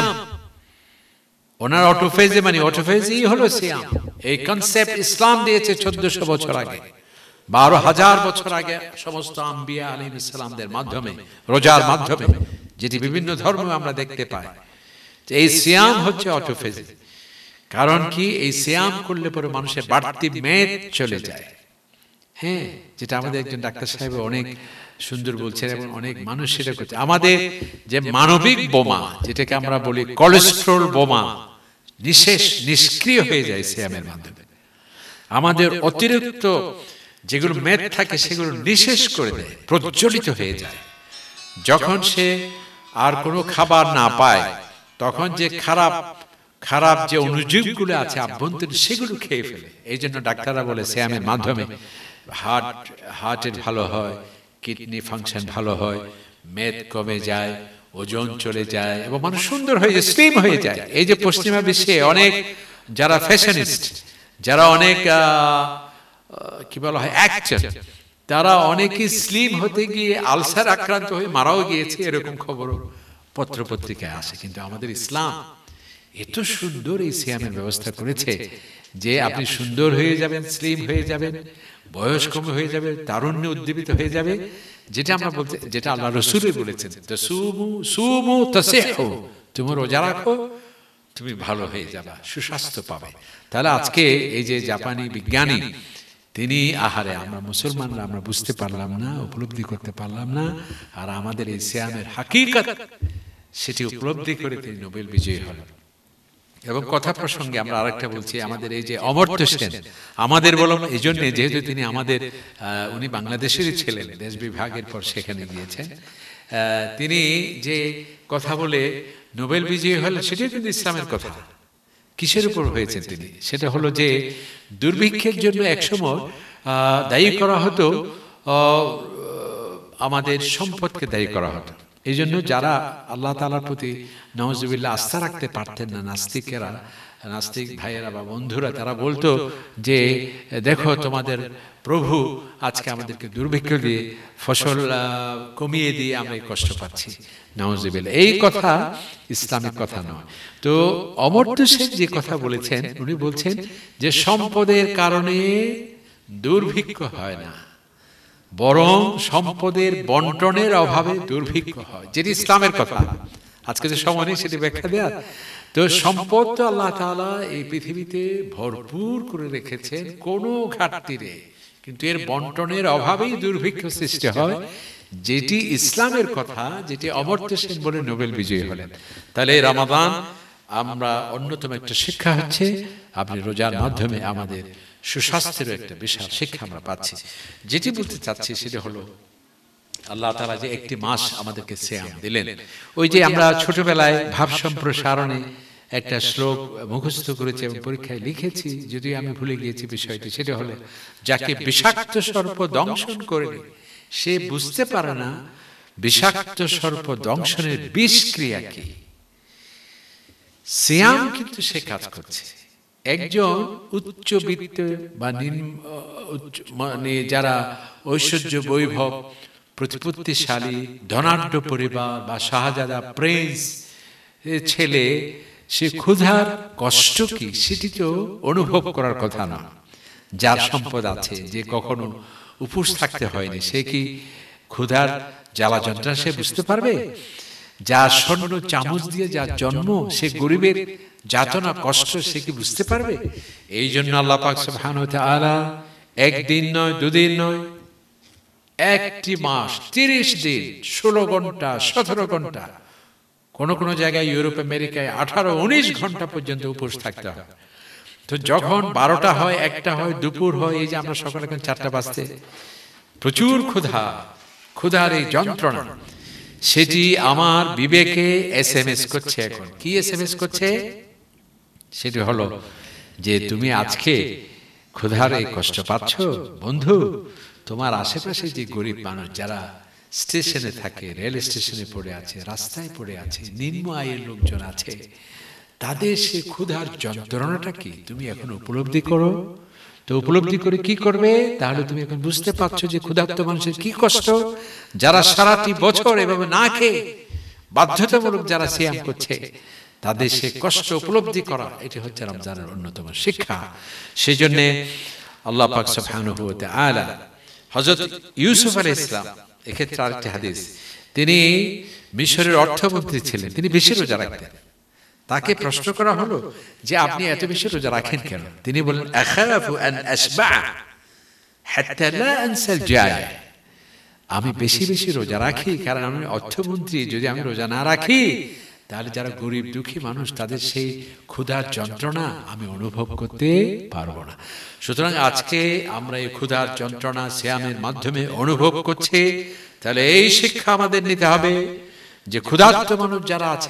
ওনার অটোফেজি, মানে অটোফেজি হলো সিয়াম, এই কনসেপ্ট ইসলাম দিয়েছে 1400 বছর আগে, 12,000 বছর আগে সমস্ত আম্বিয়া আলাইহিস সালামদের মাধ্যমে, রোজার মাধ্যমে, যেটি বিভিন্ন ধর্মে আমরা দেখতে পাই। এই সিয়াম হচ্ছে অটোফেজি। কারণ কি? এই সিয়াম করলে পরে মানুষের বাড়তি মেদ চলে যায়। হ্যাঁ, যেটা আমাদের একজন ডাক্তার সাহেব অনেক সুন্দর বলছেন, এবং অনেক মানুষ সেটা করছে। আমাদের যে মানবিক বোমা, যেটাকে আমরা বলি কোলেস্টেরল বোমা, নিষ্ক্রিয় হয়ে যায় সিয়ামের মাধ্যমে। আমাদের অতিরিক্ত যেগুলো মেদ থাকে সেগুলো নিঃশেষ করে দেয়, প্রজ্বলিত হয়ে যায়। যখন সে আর কোনো খাবার না পায়, তখন যে খারাপ যে অনুজীবগুলো আছে আভ্যন্তরীণ, সেগুলো খেয়ে ফেলে। এই জন্য ডাক্তাররা বলে সিয়ামের মাধ্যমে হার্টের ভালো হয়, কিডনি ফাংশন ভালো হয়, মেদ কমে যায়, ওজন চলে যায়, এবং মানুষ সুন্দর হয়ে যায়, স্লিম হয়ে যায়। এই যে পশ্চিমা বিশ্বে অনেক যারা ফ্যাশনিস্ট, যারা অনেক কি বলা হয় অ্যাক্টর, তারা অনেকেই স্লিম হতে গিয়ে আলসার আক্রান্ত হয়ে মারাও গিয়েছে, এরকম খবরও পত্রপত্রিকায় আসে। কিন্তু আমাদের ইসলাম এত সুন্দর এই সিয়ামের ব্যবস্থা করেছে যে আপনি সুন্দর হয়ে যাবেন, স্লিম হয়ে যাবেন, বয়স কম হয়ে যাবে, তারুণ্যে উদ্দীপিত হয়ে যাবে। যেটা আমরা বলতে, যেটা আল্লাহ রাসূল বলেছেন, সুমু তাসিহু, তুমি রোজা রাখো, তুমি ভালো হয়ে যাবে, সুস্বাস্থ্য পাবে। তাহলে আজকে এই যে জাপানি বিজ্ঞানী, তিনি আহারে আমরা মুসলমানরা আমরা বুঝতে পারলাম না, উপলব্ধি করতে পারলাম না, আর আমাদের এই সিয়ামের হাকিকত সেটি উপলব্ধি করে তিনি নোবেল বিজয়ী হলেন। এবং কথা প্রসঙ্গে আমরা আরেকটা বলছি, আমাদের এই যে অমর্ত্য সেন, আমাদের বললাম এই জন্য যেহেতু তিনি আমাদের, উনি বাংলাদেশেরই ছিলেন, দেশ বিভাগের পর সেখানে গিয়েছেন। তিনি যে কথা বলে নোবেল বিজয়ী হলেন, সেটাই কিন্তু ইসলামের কথা। কিসের উপর হয়েছেন তিনি? সেটা হলো যে দুর্ভিক্ষের জন্য একসময় দায়ী করা হতো, আমাদের সম্পদকে দায়ী করা হতো। এই জন্য যারা আল্লাহ তাআলার প্রতি নাউজুবিল্লাহ আস্থা রাখতে পারতেন না, নাস্তিকেরা, নাস্তিক ভাইয়েরা বা বন্ধুরা তারা বলতো যে দেখো তোমাদের প্রভু আজকে আমাদেরকে দুর্ভিক্ষ দিয়ে ফসল কমিয়ে দিয়ে আমরা কষ্ট পাচ্ছি, নাউজুবিল্লাহ। এই কথা ইসলামিক কথা নয়। তো অমর্ত্য সেন যে কথা বলেছেন, উনি বলছেন যে সম্পদের কারণে দুর্ভিক্ষ হয় না, বরং সম্পদের বন্টনের অভাবে দুর্ভিক্ষ হয়, যেটি ইসলামের কথা। আজকে যে সময় নেই সেটি ব্যাখ্যা দেয়া। তো সম্পদ তো আল্লাহ তাআলা এই পৃথিবীতে ভরপুর করে রেখেছেন, কোনো ঘাটতি নেই, কিন্তু এর বন্টনের অভাবেই দুর্ভিক্ষ সৃষ্টি হয়, যেটি ইসলামের কথা, যেটি অমর্ত্য সেন বলে নোবেল বিজয়ী হলেন। তাহলে রমাদান আমরা অন্যতম একটা শিক্ষা হচ্ছে, আপনি রোজার মাধ্যমে আমাদের সুস্বাস্থ্যের একটা বিশাল শিক্ষা আমরা পাচ্ছি। যেটি বলতে চাচ্ছি সেটা হলো আল্লাহ তাআলা যে একটি মাস আমাদেরকে সিয়াম দিলেন, ওই যে আমরা ছোটবেলায় ভাব সম্প্রসারণে একটা শ্লোক মুখস্থ করেছি এবং পরীক্ষায় লিখেছি, যদিও আমি ভুলে গিয়েছি বিষয়টি, সেটা হলো যাকে বিষাক্ত সর্প দংশন করেনি সে বুঝতে পারে না বিষাক্ত সর্প দংশনের বিষ ক্রিয়া কি। সিয়াম কিন্তু সে কাজ করছে। একজন উচ্চবিত্ত বা মানে যারা ঐশ্বর্য বৈভব প্রতিপত্তিশালী ধনাঢ্য পরিবার বা শাহজাদা প্রিন্স ছেলে, সে ক্ষুধার কষ্ট কি সেটি তো অনুভব করার কথা না। যার সম্পদ আছে, যে কখনো উপোস থাকতে হয়নি, সে কি ক্ষুধার জ্বালা যন্ত্রণা সে বুঝতে পারবে? যার স্বর্ণ চামচ দিয়ে যার জন্ম, সে গরিবের যাতনা কষ্ট সে কি বুঝতে পারবে? এই জন্য আল্লাহ পাক সুবহানাহু ওয়া তাআলা একদিন নয়, দুদিন নয়, একটি মাস 30 দিন 16 ঘন্টা 17 ঘন্টা, কোন কোন জায়গায় ইউরোপ আমেরিকায় 18-19 ঘন্টা পর্যন্ত উপোস থাকতে হয়। তো যখন 12টা হয়, 1টা হয়, দুপুর হয়, এই যে আমরা সকালে এখন 4টা বাজতে, প্রচুর ক্ষুধার এই যন্ত্রণা, সেটি আমার বিবেকে SMS করছে। এখন কি SMS করছে? সেটি হলো যে তুমি আজকে ক্ষুধার এই কষ্ট পাচ্ছ, বন্ধু, তোমার আশেপাশে যে গরিব মানুষ যারা স্টেশনে থাকে, রেল স্টেশনে পড়ে আছে, রাস্তায় পড়ে আছে, নিম্ন আয়ের লোকজন আছে, তাদের সে ক্ষুধার যন্ত্রণাটা কি তুমি এখন উপলব্ধি করো। তো উপলব্ধি করে কি করবে? তাহলে তুমি এখন বুঝতে পারছো যে ক্ষুধার্ত মানুষের কি কষ্ট, যারা সারাটি বছর এভাবে না খেয়ে বাধ্যতামূলক যারা সিয়াম করছে, তাদের সে কষ্ট উপলব্ধি করা, এটি হচ্ছে রমজানের অন্যতম শিক্ষা। সেই জন্য আল্লাহ পাক সুবহানাহু ওয়া তাআলা হযরত ইউসুফ আলাইহিস সালাম, এক্ষেত্রে আরেকটি হাদিস, তিনি মিশরের অর্থমন্ত্রী ছিলেন, তিনি বেশি রোজা রাখতেন। তাকে প্রশ্ন করা হলো যে আপনি এত বেশি রোজা রাখেন কেন? তিনি বললেন আখাফু আন আসবা হাত্তা লা আনসাল জায়, আমি বেশি বেশি রোজা রাখি কারণ আমি অর্থমন্ত্রী, যদি আমি রোজা না রাখি তাহলে যারা গরিব দুঃখী মানুষ তাদের সেই ক্ষুধার যন্ত্রণা আমি অনুভব করতে পারবো না। সুতরাং আজকে আমরা এই ক্ষুধার যন্ত্রণা সিয়ামের মাধ্যমে অনুভব করছি। তাহলে এই শিক্ষা আমাদের নিতে হবে যে ক্ষুধার্ত মানুষ যারা আছে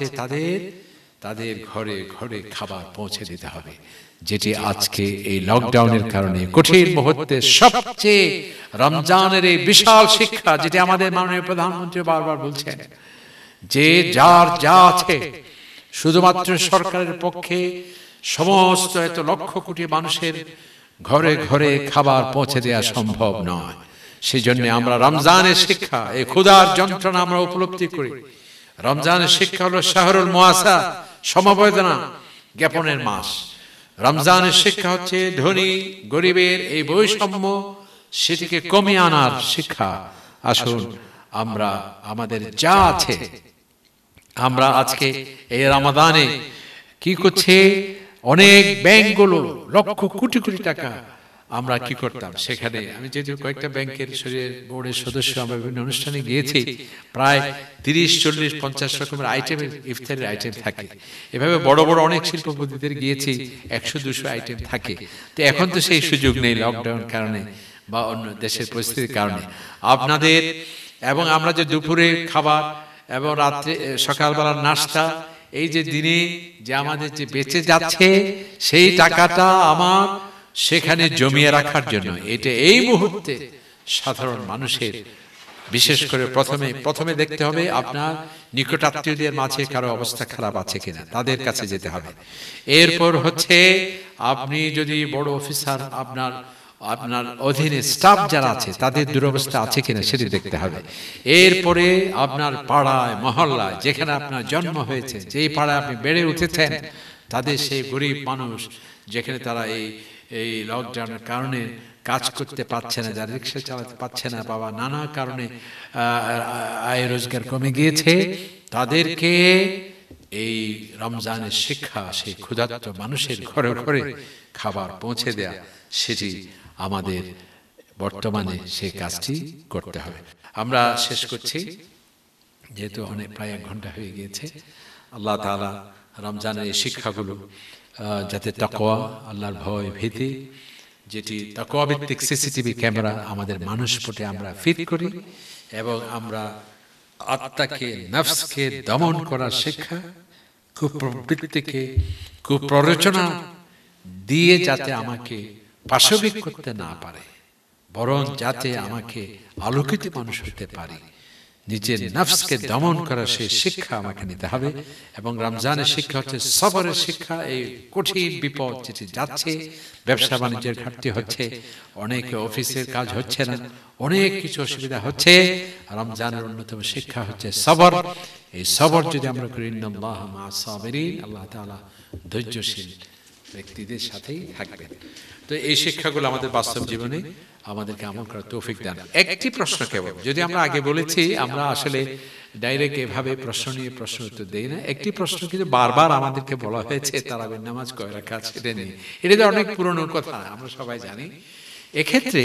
তাদের ঘরে ঘরে খাবার পৌঁছে দিতে হবে, যেটি আজকে এই লকডাউনের কারণে কঠিন মুহূর্তে সবচেয়ে রমজানের এই বিশাল শিক্ষা, যেটি আমাদের মাননীয় প্রধানমন্ত্রী বারবার বলছেন যে যার যা আছে, শুধুমাত্র সরকারের পক্ষে সমস্ত এত লক্ষ কোটি মানুষের ঘরে ঘরে খাবার পৌঁছে দেওয়া সম্ভব নয়। সেই জন্য আমরা রমজানের শিক্ষা, এই ক্ষুধার যন্ত্রণা আমরা উপলব্ধি করি। রমজানের শিক্ষা হলো শাহরুল মুআসা, সমবেদনা জ্ঞাপনের মাস। রমজানের শিক্ষা হচ্ছে ধনী গরিবের এই বৈষম্য, সেটিকে কমিয়ে আনার শিক্ষা। আসুন আমরা আমাদের যা আছে, আমরা আজকে এই রমাদানে কি করছে, অনেক ব্যাংকগুলো লক্ষ কোটি কোটি টাকা আমরা কি করতাম সেখানে, আমি যেহেতু কয়েকটা ব্যাংকের বোর্ডের সদস্য, আমরা বিভিন্ন অনুষ্ঠানে গিয়েছি, প্রায় 30, 40, 50 রকমের আইটেমের ইফতারের আইটেম থাকে। এভাবে বড় বড় অনেক শিল্পপতিদের গিয়েছি, 100-200 আইটেম থাকে। তো এখন তো সেই সুযোগ নেই লকডাউন কারণে বা অন্য দেশের পরিস্থিতির কারণে। আপনাদের এবং আমরা যে দুপুরে খাবার এবং রাত্রে সকালবেলার নাস্তা, এই যে দিনে যে আমাদের যে বেঁচে যাচ্ছে, সেই টাকাটা আমার সেখানে জমিয়ে রাখার জন্য, এটা এই মুহূর্তে সাধারণ মানুষের বিশেষ করে প্রথমে দেখতে হবে আপনার নিকটাত্মীয়দের মাঝে কারো অবস্থা খারাপ আছে কিনা, তাদের কাছে যেতে হবে। এরপর হচ্ছে আপনি যদি বড় অফিসার, আপনার অধীনে স্টাফ যারা আছে তাদের দুরবস্থা আছে কিনা সেটি দেখতে হবে। এরপরে আপনার পাড়ায় মহল্লায় যেখানে আপনার জন্ম হয়েছে, যেই পাড়ায় আপনি বেড়ে উঠেছেন, তাদের সেই গরিব মানুষ যেখানে তারা এই লকডাউনের কারণে কাজ করতে পারছে না, যারা রিক্সা চালাতে পারছে না, বাবা নানা কারণে আয় রোজগার কমে গিয়েছে, তাদেরকে এই রমজানের শিক্ষা সেই ক্ষুধার্ত মানুষের ঘরে ঘরে খাবার পৌঁছে দেয়া, সেটি আমাদের বর্তমানে সেই কাজটি করতে হবে। আমরা শেষ করছি, যেহেতু প্রায় 1 ঘন্টা হয়ে গিয়েছে। আল্লাহ তাআলা রমজানের এই শিক্ষাগুলো যাতে তাকওয়া, আল্লাহর ভয় ভীতি, যেটি তাকওয়া ভিত্তিক সিসিটিভি ক্যামেরা আমাদের মানুষপটে আমরা ফিট করি, এবং আমরা আত্মাকে, নফসকে দমন করার শিক্ষা, কুপ্রবৃত্তিকে, কুপ্ররোচনা দিয়ে যাতে আমাকে পাশবিক করতে না পারে, বরং যাতে আমাকে আলোকিত মানুষ হতে পারি, নিজের নফসকে দমন করার সেই শিক্ষা আমাকে নিতে হবে। এবং রমজানের শিক্ষা হচ্ছে সবরের শিক্ষা। এই কঠিন বিপদ যেটি যাচ্ছে, ব্যবসা বাণিজ্যের ঘাটতি হচ্ছে, অনেকে অফিসের কাজ হচ্ছে না, অনেক কিছু অসুবিধা হচ্ছে, রমজানের অন্যতম শিক্ষা হচ্ছে সবর। এই সবর যদি আমরা করি, ইন্নাল্লাহা মা'আস সাবিরিন, আল্লাহ তাআলা ধৈর্যশীল ব্যক্তিদের সাথেই থাকবেন। তো এই শিক্ষাগুলো আমাদের বাস্তব জীবনে আমাদেরকে আমল করার তৌফিক দান। একটি প্রশ্ন কেবল, যদি আমরা আগে বলেছি আমরা আসলে ডাইরেক্ট এভাবে প্রশ্ন নিয়ে প্রশ্ন উত্তর দেই না, একটি প্রশ্ন কিন্তু বারবার আমাদেরকে বলা হয়েছে, তারাবির নামাজ কয় রাকাত, সেটা নেই। এটা তো অনেক পুরনো কথা, আমরা সবাই জানি। এক্ষেত্রে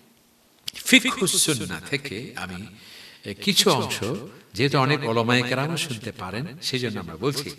ফিকহুস সুন্নাহ থেকে আমি কিছু অংশ, যেহেতু অনেক উলামায়ে কেরাম শুনতে পারেন, সেজন্য আমরা বলছি।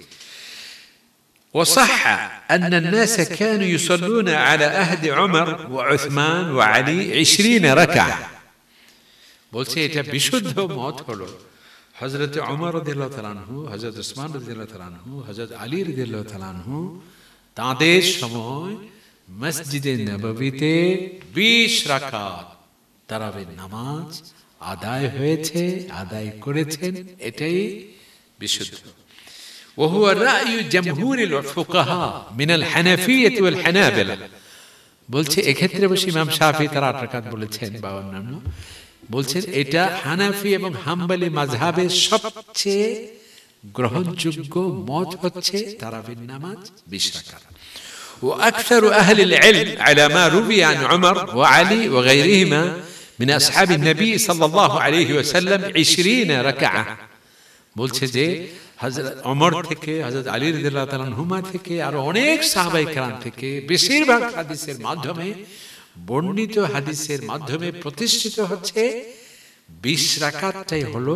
وصح أن الناس كانوا يصلون على عهد عمر وعثمان وعلي 20 ركعة। বলছে এটা বিশুদ্ধ মত হলো হযরত ওমর রাদিয়াল্লাহু তাআলা আনহু, হযরত উসমান রাদিয়াল্লাহু তাআলা আনহু, হযরত আলী রাদিয়াল্লাহু তাআলা আনহু, তাদের সময় মসজিদে নববীতে 20 রাকাত তারাবির নামাজ আদায় হয়েছে, আদায় করেছেন, এটাই বিশুদ্ধ। وهو رأي جمهور الفقهاء من الحنفية والحنابلة। বলছে এক্ষেত্রে বসে ইমাম শাফি তারা 8 রাকাত বলেছেন বা অন্যান্য বলছেন এটা হানাফি এবং হাম্বলি মাযহাবের সবচেয়ে গ্রহণযোগ্য মত হচ্ছে তারাবির নামাজ 20 রাকাত। وأكثر أهل العلم على ما روي عن عمر وعلي وغيرهما من أصحاب النبي صلى الله عليه وسلم 20 ركعة। বলছে যে হযরত ওমর থেকে, হযরত আলী রাদিয়াল্লাহু তাআলা আনহুমা থেকে, আর অনেক সাহাবায়ে কেরাম থেকে বেশিরভাগ হাদিসের মাধ্যমে, বর্ণিত হাদিসের মাধ্যমে প্রতিষ্ঠিত হচ্ছে 20 রাকাতটাই হলো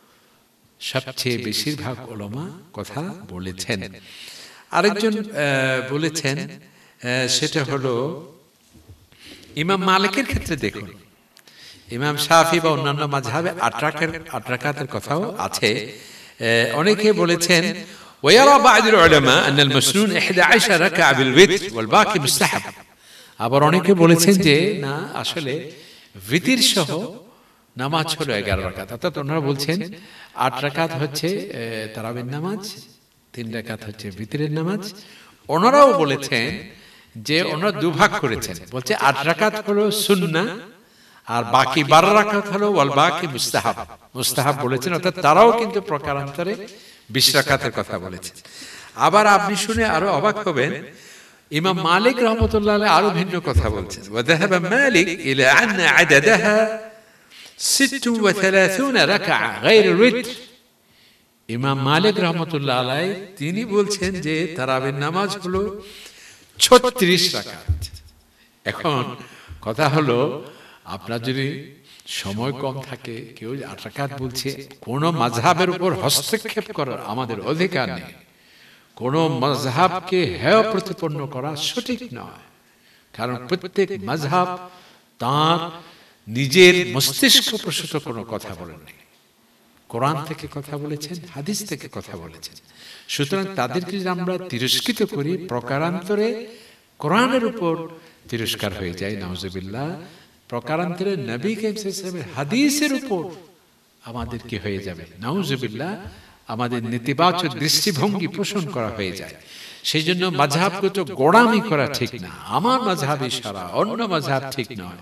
সবচেয়ে বেশিরভাগ উলামা কথা বলেছেন। আরেকজন বলেছেন, সেটা হলো ইমাম মালিকের ক্ষেত্রে দেখুন, ইমাম শাফি বা অন্যান্য মাযহাবে 8 রাকাতের কথাও আছে। অনেকে বলেছেন ويرى بعض العلماء أن المسنون 11 ركعة بالوتر والباقي مستحب। আবার অনেকে বলেছেন যে না, আসলে ভিতর সহ নামাজ হলো 11 রাকাত। অর্থাৎ ওনারা বলছেন 8 রাকাত হচ্ছে তারাবির নামাজ, 3 রাকাত হচ্ছে ভিতরের নামাজ। ওনারাও বলেছেন যে ওনারা দুভাগ করেছেন, বলছে 8 রাকাত হলো সুন্নাহ আর বাকি 12 রাকাত হলো ওয়াল বাকি মুস্তাহাব। মুস্তাহাব বলেছেন, অর্থাৎ তারাও কিন্তু প্রকারান্তরে 20 রাকাতের কথা বলেছেন। আবার আপনি শুনে আরো অবাক হবেন, ইমাম মালিক রাহমাতুল্লাহ আলাইহি আরো ভিন্ন কথা বলছেন। ওয়া যাহাবা মালিক ইলা আন্না আদাদাহা 36 রাকা'a غير الوتر। ইমাম মালিক রাহমাতুল্লাহ আলাইহি তিনি বলছেন যে তারাবির নামাজ হলো 36 রাকাত। এখন কথা হলো, আপনার যদি সময় কম থাকে, কেউ 8 রাকাত বলছে, কোন মাযহাবের উপর হস্তক্ষেপ করার আমাদের অধিকার নেই। কোন মাযহাবকে হেয় প্রতিপন্ন করা সঠিক নয়, কারণ প্রত্যেক মাযহাব তার নিজের মস্তিষ্ক প্রসূত কোনো কথা বলেননি। কোরআন থেকে কথা বলেছেন, হাদিস থেকে কথা বলেছেন। সুতরাং তাদেরকে যদি আমরা তিরস্কৃত করি, প্রকারান্তরে কোরআনের উপর তিরস্কার হয়ে যায়, নাউজুবিল্লাহ। প্রকারান্তরে নবী করিম সাল্লাল্লাহু আলাইহি ওয়াসাল্লামের হাদিসের উপর আমাদের কি হয়ে যাবে, নাউজুবিল্লাহ, আমাদের নেতিবাচক দৃষ্টিভঙ্গি পোষণ করা হয়ে যায়। সেই জন্য মাযহাবকে তো গোড়ামি করা ঠিক না, আমার মাযহাবই সারা, অন্য মাযহাব ঠিক নয়,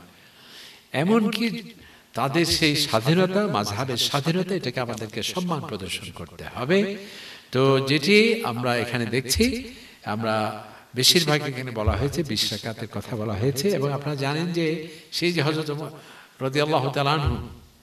এমনকি তাদের সেই স্বাধীনতা, মাযহাবের স্বাধীনতা, এটাকে আমাদেরকে সম্মান প্রদর্শন করতে হবে। তো যেটি আমরা এখানে দেখছি, আমরা বেশিরভাগ এখানে বলা হয়েছে 20 রাকাতের কথা বলা হয়েছে। এবং আপনারা জানেন যে সেই যে হযরত ওমর রাদিয়াল্লাহু তাআলা আনহু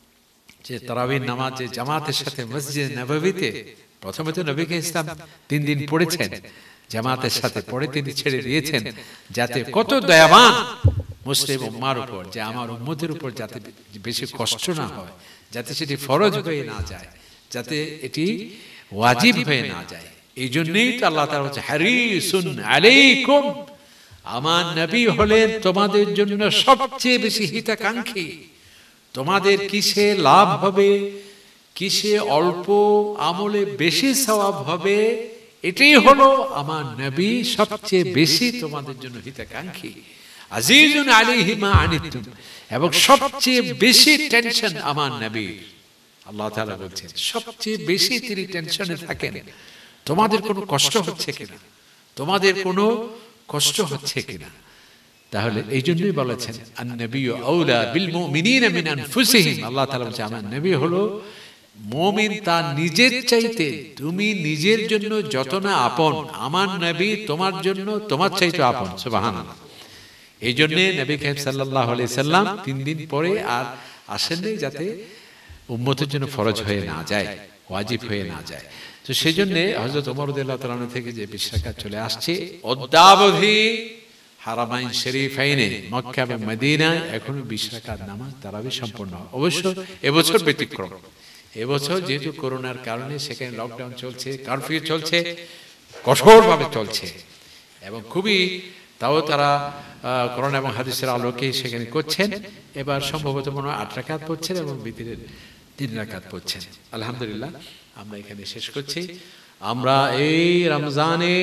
যে তারাবির নামাজ যে জামাতের সাথে মসজিদে নববীতে, প্রথমে তো নবী ইসলাম 3 দিন পড়েছেন জামাতের সাথে, পরে তিনি ছেড়ে দিয়েছেন যাতে কত দয়াবান মুসলিম উম্মার উপর, যে আমার উম্মতের উপর যাতে বেশি কষ্ট না হয়, যাতে সেটি ফরজ হয়ে না যায়, যাতে এটি ওয়াজিব হয়ে না যায়। এই জন্যই তো আল্লাহ তাআলা বলেছেন হারিসুন আলাইকুম, আমার নবী হলেন তোমাদের জন্য সবচেয়ে বেশি হিতাকাঙ্ক্ষী। তোমাদের কিসে লাভ হবে, কিসে অল্প আমলে বেশি সওয়াব হবে, এটাই হলো আমার নবী সবচেয়ে বেশি তোমাদের জন্য হিতাকাঙ্ক্ষী। আজিজুন আলাইহি মা আনিতুম, এবং সবচেয়ে বেশি টেনশন আমার নবীর। আল্লাহ তাআলা বলছেন সবচেয়ে বেশি তিনি টেনশনে থাকেন, তোমাদের কোনো কষ্ট হচ্ছে কিনা, তোমাদের কোনো কষ্ট হচ্ছে কিনা। তাহলে এই জন্যই বলেছেন আন-নবিয়্যু আওলা বিল মুমিনিনা মিন আনফুসিহিম, আল্লাহ তাআলা বলেছেন আমার নবী হলো মুমিন তার নিজের চাইতে, তুমি নিজের জন্য যত না আপন, আমার নবী তোমার জন্য তোমার চাইতে আপন। সুবহানাল্লাহ। এই জন্য নবী করিম সাল্লাল্লাহু আলাইহি সাল্লাম 3 দিন পরে আর আসেননি, যাতে উম্মতের জন্য ফরজ হয়ে না যায়, ওয়াজিব হয়ে না যায়। তো সেই জন্য হযরত ওমর রাদিয়াল্লাহু তাআলা থেকে যে 20 রাকাত চলে আসছে অদ্যাবধি হারামাইন শরীফাইনে মক্কা এবং মদিনায় এখনো 20 রাকাত নামাজ তারাবি সম্পন্ন। অবশ্য এবছর ব্যতিক্রম, এবছর যেহেতু করোনার কারণে সেখানে লকডাউন চলছে, কারফিউ চলছে, কঠোরভাবে চলছে, এবং খুবই, তাও তারা করোনা এবং হাদিসের আলোকে সেখানে করছেন। এবার সম্ভবত মনে হয় 8 রাকাত পড়ছেন এবং বিতিরের 3 রাকাত পড়ছেন। আলহামদুলিল্লাহ, আমরা এখানে শেষ করছি। আমরা এই রমজানে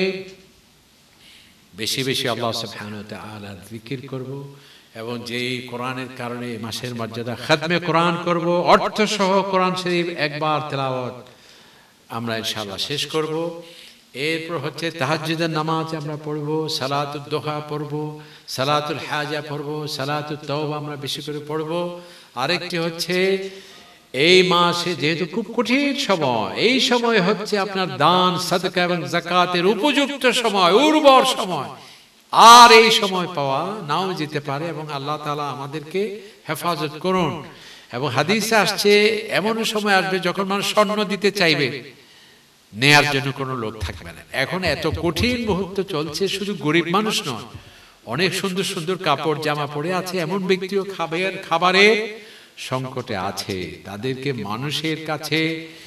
বেশি বেশি আল্লাহ সুবহানাহু ওয়া তাআলার জিকির করব, এবং যেই কোরআনের কারণে মাসের মর্যাদা, খতমে কোরআন করব, অর্থ সহ কোরআন শরীফ একবার তেলাওয়াত আমরা ইনশাআল্লাহ শেষ করব। এরপর হচ্ছে তাহাজ্জুদের নামাজ আমরা পড়ব, সালাতুদ দুহা পড়ব, সালাতুল হাজা পড়ব, সালাতুত তাওবা আমরা বেশি করে পড়ব। আরেকটি হচ্ছে এই মাসে যেহেতু খুব কঠিন সময়, এই সময় হচ্ছে আপনার দান সাদকা এবং যাকাতের উপযুক্ত সময়, উর্বর সময়, আর এই সময় পাওয়া নাও যেতে পারে, এবং আল্লাহ তাআলা আমাদেরকে হেফাজত করুন। এবং হাদিসে আসছে এমন সময় আসবে যখন মানুষ স্বর্ণ দিতে চাইবে, নেয়ার জন্য কোনো লোক থাকবে না। এখন এত কঠিন মুহূর্ত চলছে, শুধু গরিব মানুষ নয়, অনেক সুন্দর সুন্দর কাপড় জামা পরে আছে এমন ব্যক্তিও খাবারের সংকটে আছে। তাদেরকে মানুষের কাছে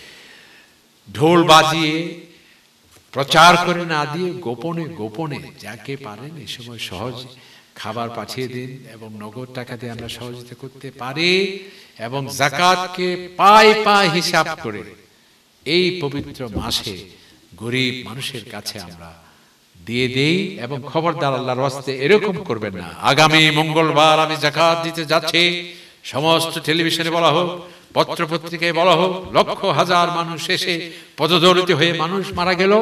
ঢোল বাজিয়ে প্রচার করে না দিয়ে গোপনে গোপনে যাকে পারেন এই সময় সহজ খাবার পাঠিয়ে দিন, এবং নগদ টাকা দিয়ে আমরা সহযোগিতা করতে পারি, এবং যাকাতকে পায় পায় হিসাব করে এই পবিত্র মাসে গরিব মানুষের কাছে আমরা দিয়ে দেই। এবং খবরদার আল্লাহর ওয়াস্তে এরকম করবেন না আগামী মঙ্গলবার আমি যাকাত দিতে যাচ্ছি, সমস্ত টেলিভিশনে বলা হোক, পত্র পত্রিকায় বলা হোক, লক্ষ হাজার মানুষ এসে পদদলিত হয়ে মানুষ মারা গেল,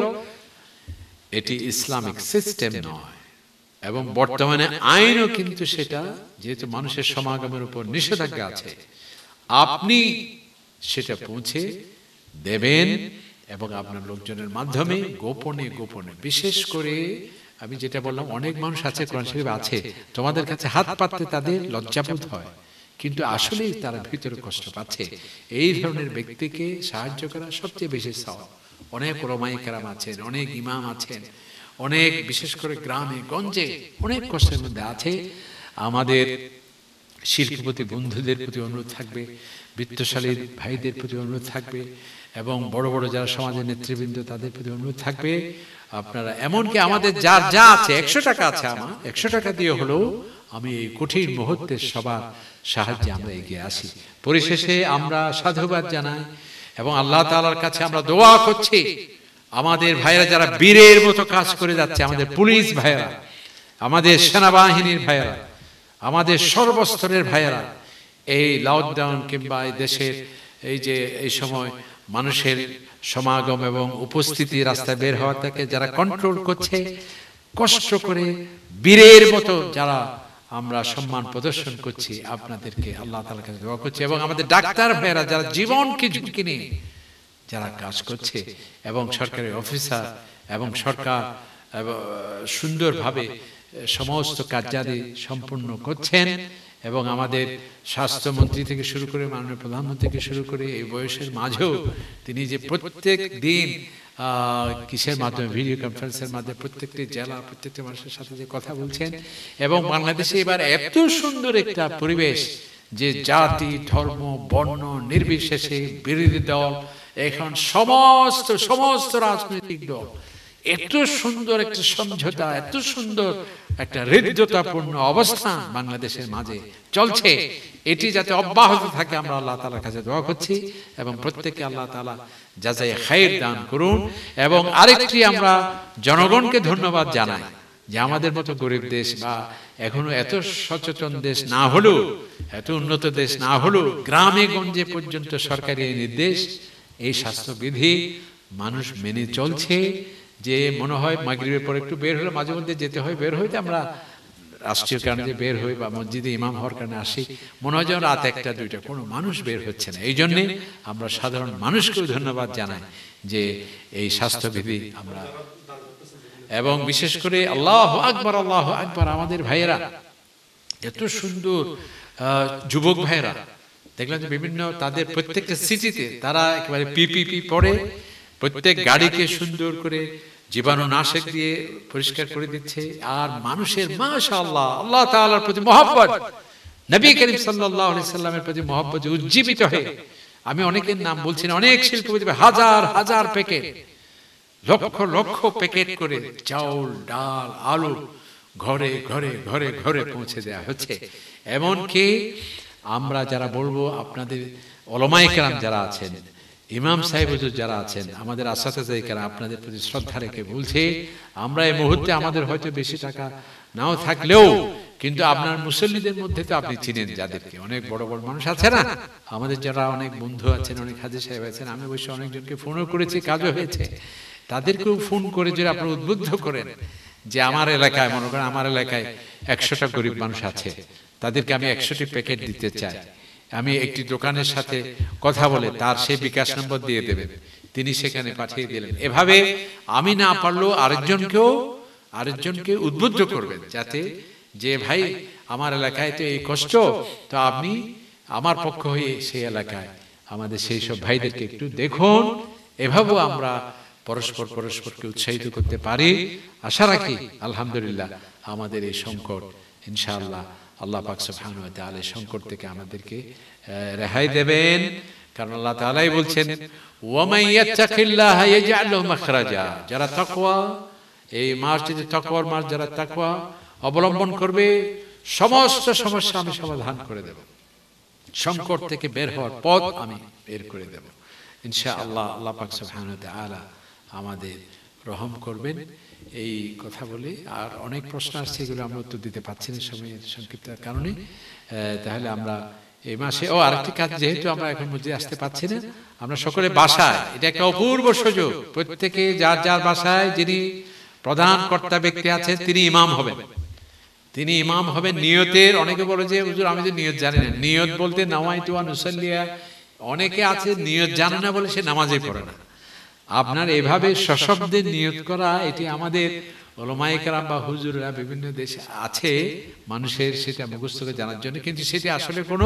এটি ইসলামিক সিস্টেম নয়। এবং বর্তমানে আইনও কিন্তু সেটা, যেহেতু মানুষের সমাগমের উপর নিষেধাজ্ঞা আছে, আপনি সেটা পৌঁছে দেবেন, এবং আপনার লোকজনের মাধ্যমে গোপনে গোপনে। বিশেষ করে আমি যেটা বললাম, অনেক মানুষ আছে কোরআন শরীফ আছে, তোমাদের কাছে হাত পাততে তাদের লজ্জাবোধ হয়, কিন্তু আসলেই তারা ভিতরে কষ্ট পাচ্ছে। এই ধরনের ব্যক্তিকে সাহায্য করা সবচেয়ে বেশি সওয়াব। অনেক ওলামায়ে কেরাম আছেন, অনেক ইমাম আছেন, অনেক বিশেষ করে গ্রামে গঞ্জে অনেক কষ্টের মধ্যে আছে। আমাদের শিল্পপতি বন্ধুদের প্রতি অনুরোধ থাকবে, বিত্তশালী ভাইদের প্রতি অনুরোধ থাকবে, এবং বড় বড় যারা সমাজের নেতৃবৃন্দ তাদের প্রতি অনুরোধ থাকবে, আপনারা এমনকি আমাদের যার যা আছে, 100 টাকা আছে, আমার 100 টাকা দিয়ে হলেও আমি এই কঠিন মুহূর্তে সবার সাহায্যে আমরা এগিয়ে আসি। পরিশেষে আমরা সাধুবাদ জানাই এবং আল্লাহ তাআলার কাছে আমরা দোয়া করছি, আমাদের ভাইরা যারা বীরের মতো কাজ করে যাচ্ছে, আমাদের পুলিশ ভাইরা, আমাদের সেনাবাহিনীর ভাইরা, আমাদের সর্বস্তরের ভাইয়েরা এই লকডাউন কিংবা এই দেশের এই যে এই সময় মানুষের সমাগম এবং উপস্থিতি রাস্তায় বের হওয়াটাকে যারা কন্ট্রোল করছে, কষ্ট করে বীরের মতো যারা আমরা সম্মান প্রদর্শন করছি, আপনাদেরকে আল্লাহ তাআলার কাছে দোয়া করছি। এবং আমাদের ডাক্তার ভাইয়েরা যারা জীবনকে ঝুঁকি নিয়ে যারা কাজ করছে, এবং সরকারি অফিসার এবং সরকার সুন্দরভাবে সমস্ত কার্যাদি সম্পূর্ণ করছেন, এবং আমাদের স্বাস্থ্যমন্ত্রী থেকে শুরু করে মাননীয় প্রধানমন্ত্রী থেকে শুরু করে এই বয়সের মাঝেও তিনি যে প্রত্যেক দিন কিসের মাধ্যমে, ভিডিও কনফারেন্সের মাধ্যমে প্রত্যেকটি জেলা প্রত্যেকটি মানুষের সাথে যে কথা বলছেন, এবং বাংলাদেশে এবার এত সুন্দর একটা পরিবেশ যে জাতি ধর্ম বর্ণ নির্বিশেষে বিরোধী দল এখন সমস্ত রাজনৈতিক দল এত সুন্দর একটা সমঝোতা, এত সুন্দর একটা হৃদ্যতাপূর্ণ অবস্থান বাংলাদেশের মাঝে চলছে, এটি যাতে অব্যাহত থাকে আমরা আল্লাহ তাআলার কাছে দোয়া করছি। এবং প্রত্যেককে আল্লাহ তাআলা জাযায়ে খায়র দান করুন। এবং আরেকটি আমরা জনগণকে ধন্যবাদ জানাই যে আমাদের মতো গরিব দেশ বা এখনো এত সচেতন দেশ না হলেও, এত উন্নত দেশ না হলেও, গ্রামে গঞ্জে পর্যন্ত সরকারি এই নির্দেশ, এই স্বাস্থ্যবিধি মানুষ মেনে চলছে। যে মনে হয় মাগরিবের পর একটু বের হলে, মাঝে মধ্যে যেতে হয়, বের হইতে আমরা রাষ্ট্রীয় কারণে বের হই বা মসজিদে ইমাম হওয়ার কারণে আসি, মনে হয় যেন রাত 1টা 2টা, কোনো মানুষ বের হচ্ছে না। এই জন্যে আমরা সাধারণ মানুষকেও ধন্যবাদ জানাই যে এই স্বাস্থ্যবিধি আমরা, এবং বিশেষ করে আল্লাহু আকবার আল্লাহু আকবার, আমাদের ভাইয়েরা এত সুন্দর যুবক ভাইয়েরা দেখলাম যে বিভিন্ন তাদের প্রত্যেকটা সিটিতে তারা একেবারে পিপিপি পরে প্রত্যেক গাড়িকে সুন্দর করে জীবাণুনাশক দিয়ে পরিষ্কার করে দিচ্ছে। আর মানুষের মাশাআল্লাহ আল্লাহ তাআলার প্রতি মহব্বত, নবী করিম সাল্লাল্লাহু আলাইহি সাল্লামের প্রতি মহব্বত উজ্জীবিত হয়ে, আমি অনেকের নাম বলছি না, অনেক শিল্পপতি হাজার হাজার প্যাকেট, লক্ষ লক্ষ প্যাকেট করে চাউল ডাল আলু ঘরে ঘরে ঘরে ঘরে পৌঁছে দেওয়া হচ্ছে। এমনকি আমরা যারা বলবো, আপনাদের উলামায়ে কেরাম যারা আছেন, ইমাম সাহেব হুজুর যারা আছেন, আমাদের আসাতিজায়ে কেরাম, আপনাদের প্রতি শ্রদ্ধা রেখে বলছে, আমরা এই মুহূর্তে আমাদের হয়তো বেশি টাকা নাও থাকলেও, কিন্তু আপনার মুসল্লিদের মধ্যে তো আপনি চিনেন যাদেরকে, অনেক বড় বড় মানুষ আছে না আমাদের, যারা অনেক বন্ধু আছেন, অনেক হাজী সাহেব আছেন, আমি অবশ্য অনেকজনকে ফোনও করেছি, কাজও হয়েছে, তাদেরকেও ফোন করে যদি আপনি উদ্বুদ্ধ করেন যে আমার এলাকায়, মনে করেন আমার এলাকায় 100টা গরিব মানুষ আছে, তাদেরকে আমি 100টি প্যাকেট দিতে চাই, আমি একটি দোকানের সাথে কথা বলে তার সেই বিকাশ নম্বর দিয়ে দেবেন, তিনি সেখানে পাঠিয়ে দিলেন। এভাবে আমি না পারলেও আরেকজনকে উদ্বুদ্ধ করবেন, যাতে যে ভাই আমার এলাকায় তো এই কষ্ট, তো আপনি আমার পক্ষ হয়ে সেই এলাকায় আমাদের সেই সব ভাইদেরকে একটু দেখুন। এভাবেও আমরা পরস্পরকে উৎসাহিত করতে পারি। আশা রাখি আলহামদুলিল্লাহ আমাদের এই সংকট ইনশাআল্লাহ আল্লাহ পাক সুবহানাহু ওয়া তাআলা সংকট থেকে আমাদেরকে রেহাই দেবেন। কারণ আল্লাহ তাআলাই বলছেন, ওয়া মান ইয়াত্তাকিল্লাহা ইয়াজআল লাহু মাখরাজা, যারা তাকওয়া, এই মাসটিতে তাকওয়ার মাস, যারা তাকওয়া অবলম্বন করবে, সমস্ত সমস্যা আমি সমাধান করে দেব, সংকট থেকে বের হওয়ার পথ আমি বের করে দেব ইনশাআল্লাহ। আল্লাহ পাক সুবহানাহু ওয়া তাআলা আমাদের রহম করবেন। এই কথা বলে আর অনেক প্রশ্ন আসছে, এগুলো আমরা উত্তর দিতে পারছি না সময়ের সংক্ষিপ্তের কারণে। তাহলে আমরা এই মাসে আরেকটি কাজ, যেহেতু আমরা এখন মসজিদে আসতে পারছি না, আমরা সকলে বাসায়, এটা একটা অপূর্ব সুযোগ, প্রত্যেকে যার যার বাসায় যিনি প্রধান কর্তা ব্যক্তি আছেন তিনি ইমাম হবেন। তিনি ইমাম হবেন নিয়তের। অনেকে বলে যে হুজুর আমি যে নিয়ত জানি না, নিয়ত বলতে নাওয়াইতু আন উসাল্লিয়া, অনেকে আছে নিয়ত জানে না বলে সে নামাজই পড়ে না। আপনার এভাবে সশব্দে নিয়ত করা, এটি আমাদের উলামায়ে কেরাম বা হুজুররা বিভিন্ন দেশে আছে মানুষের সেটা মুখস্থ করে জানার জন্য, কিন্তু সেটি আসলে কোনো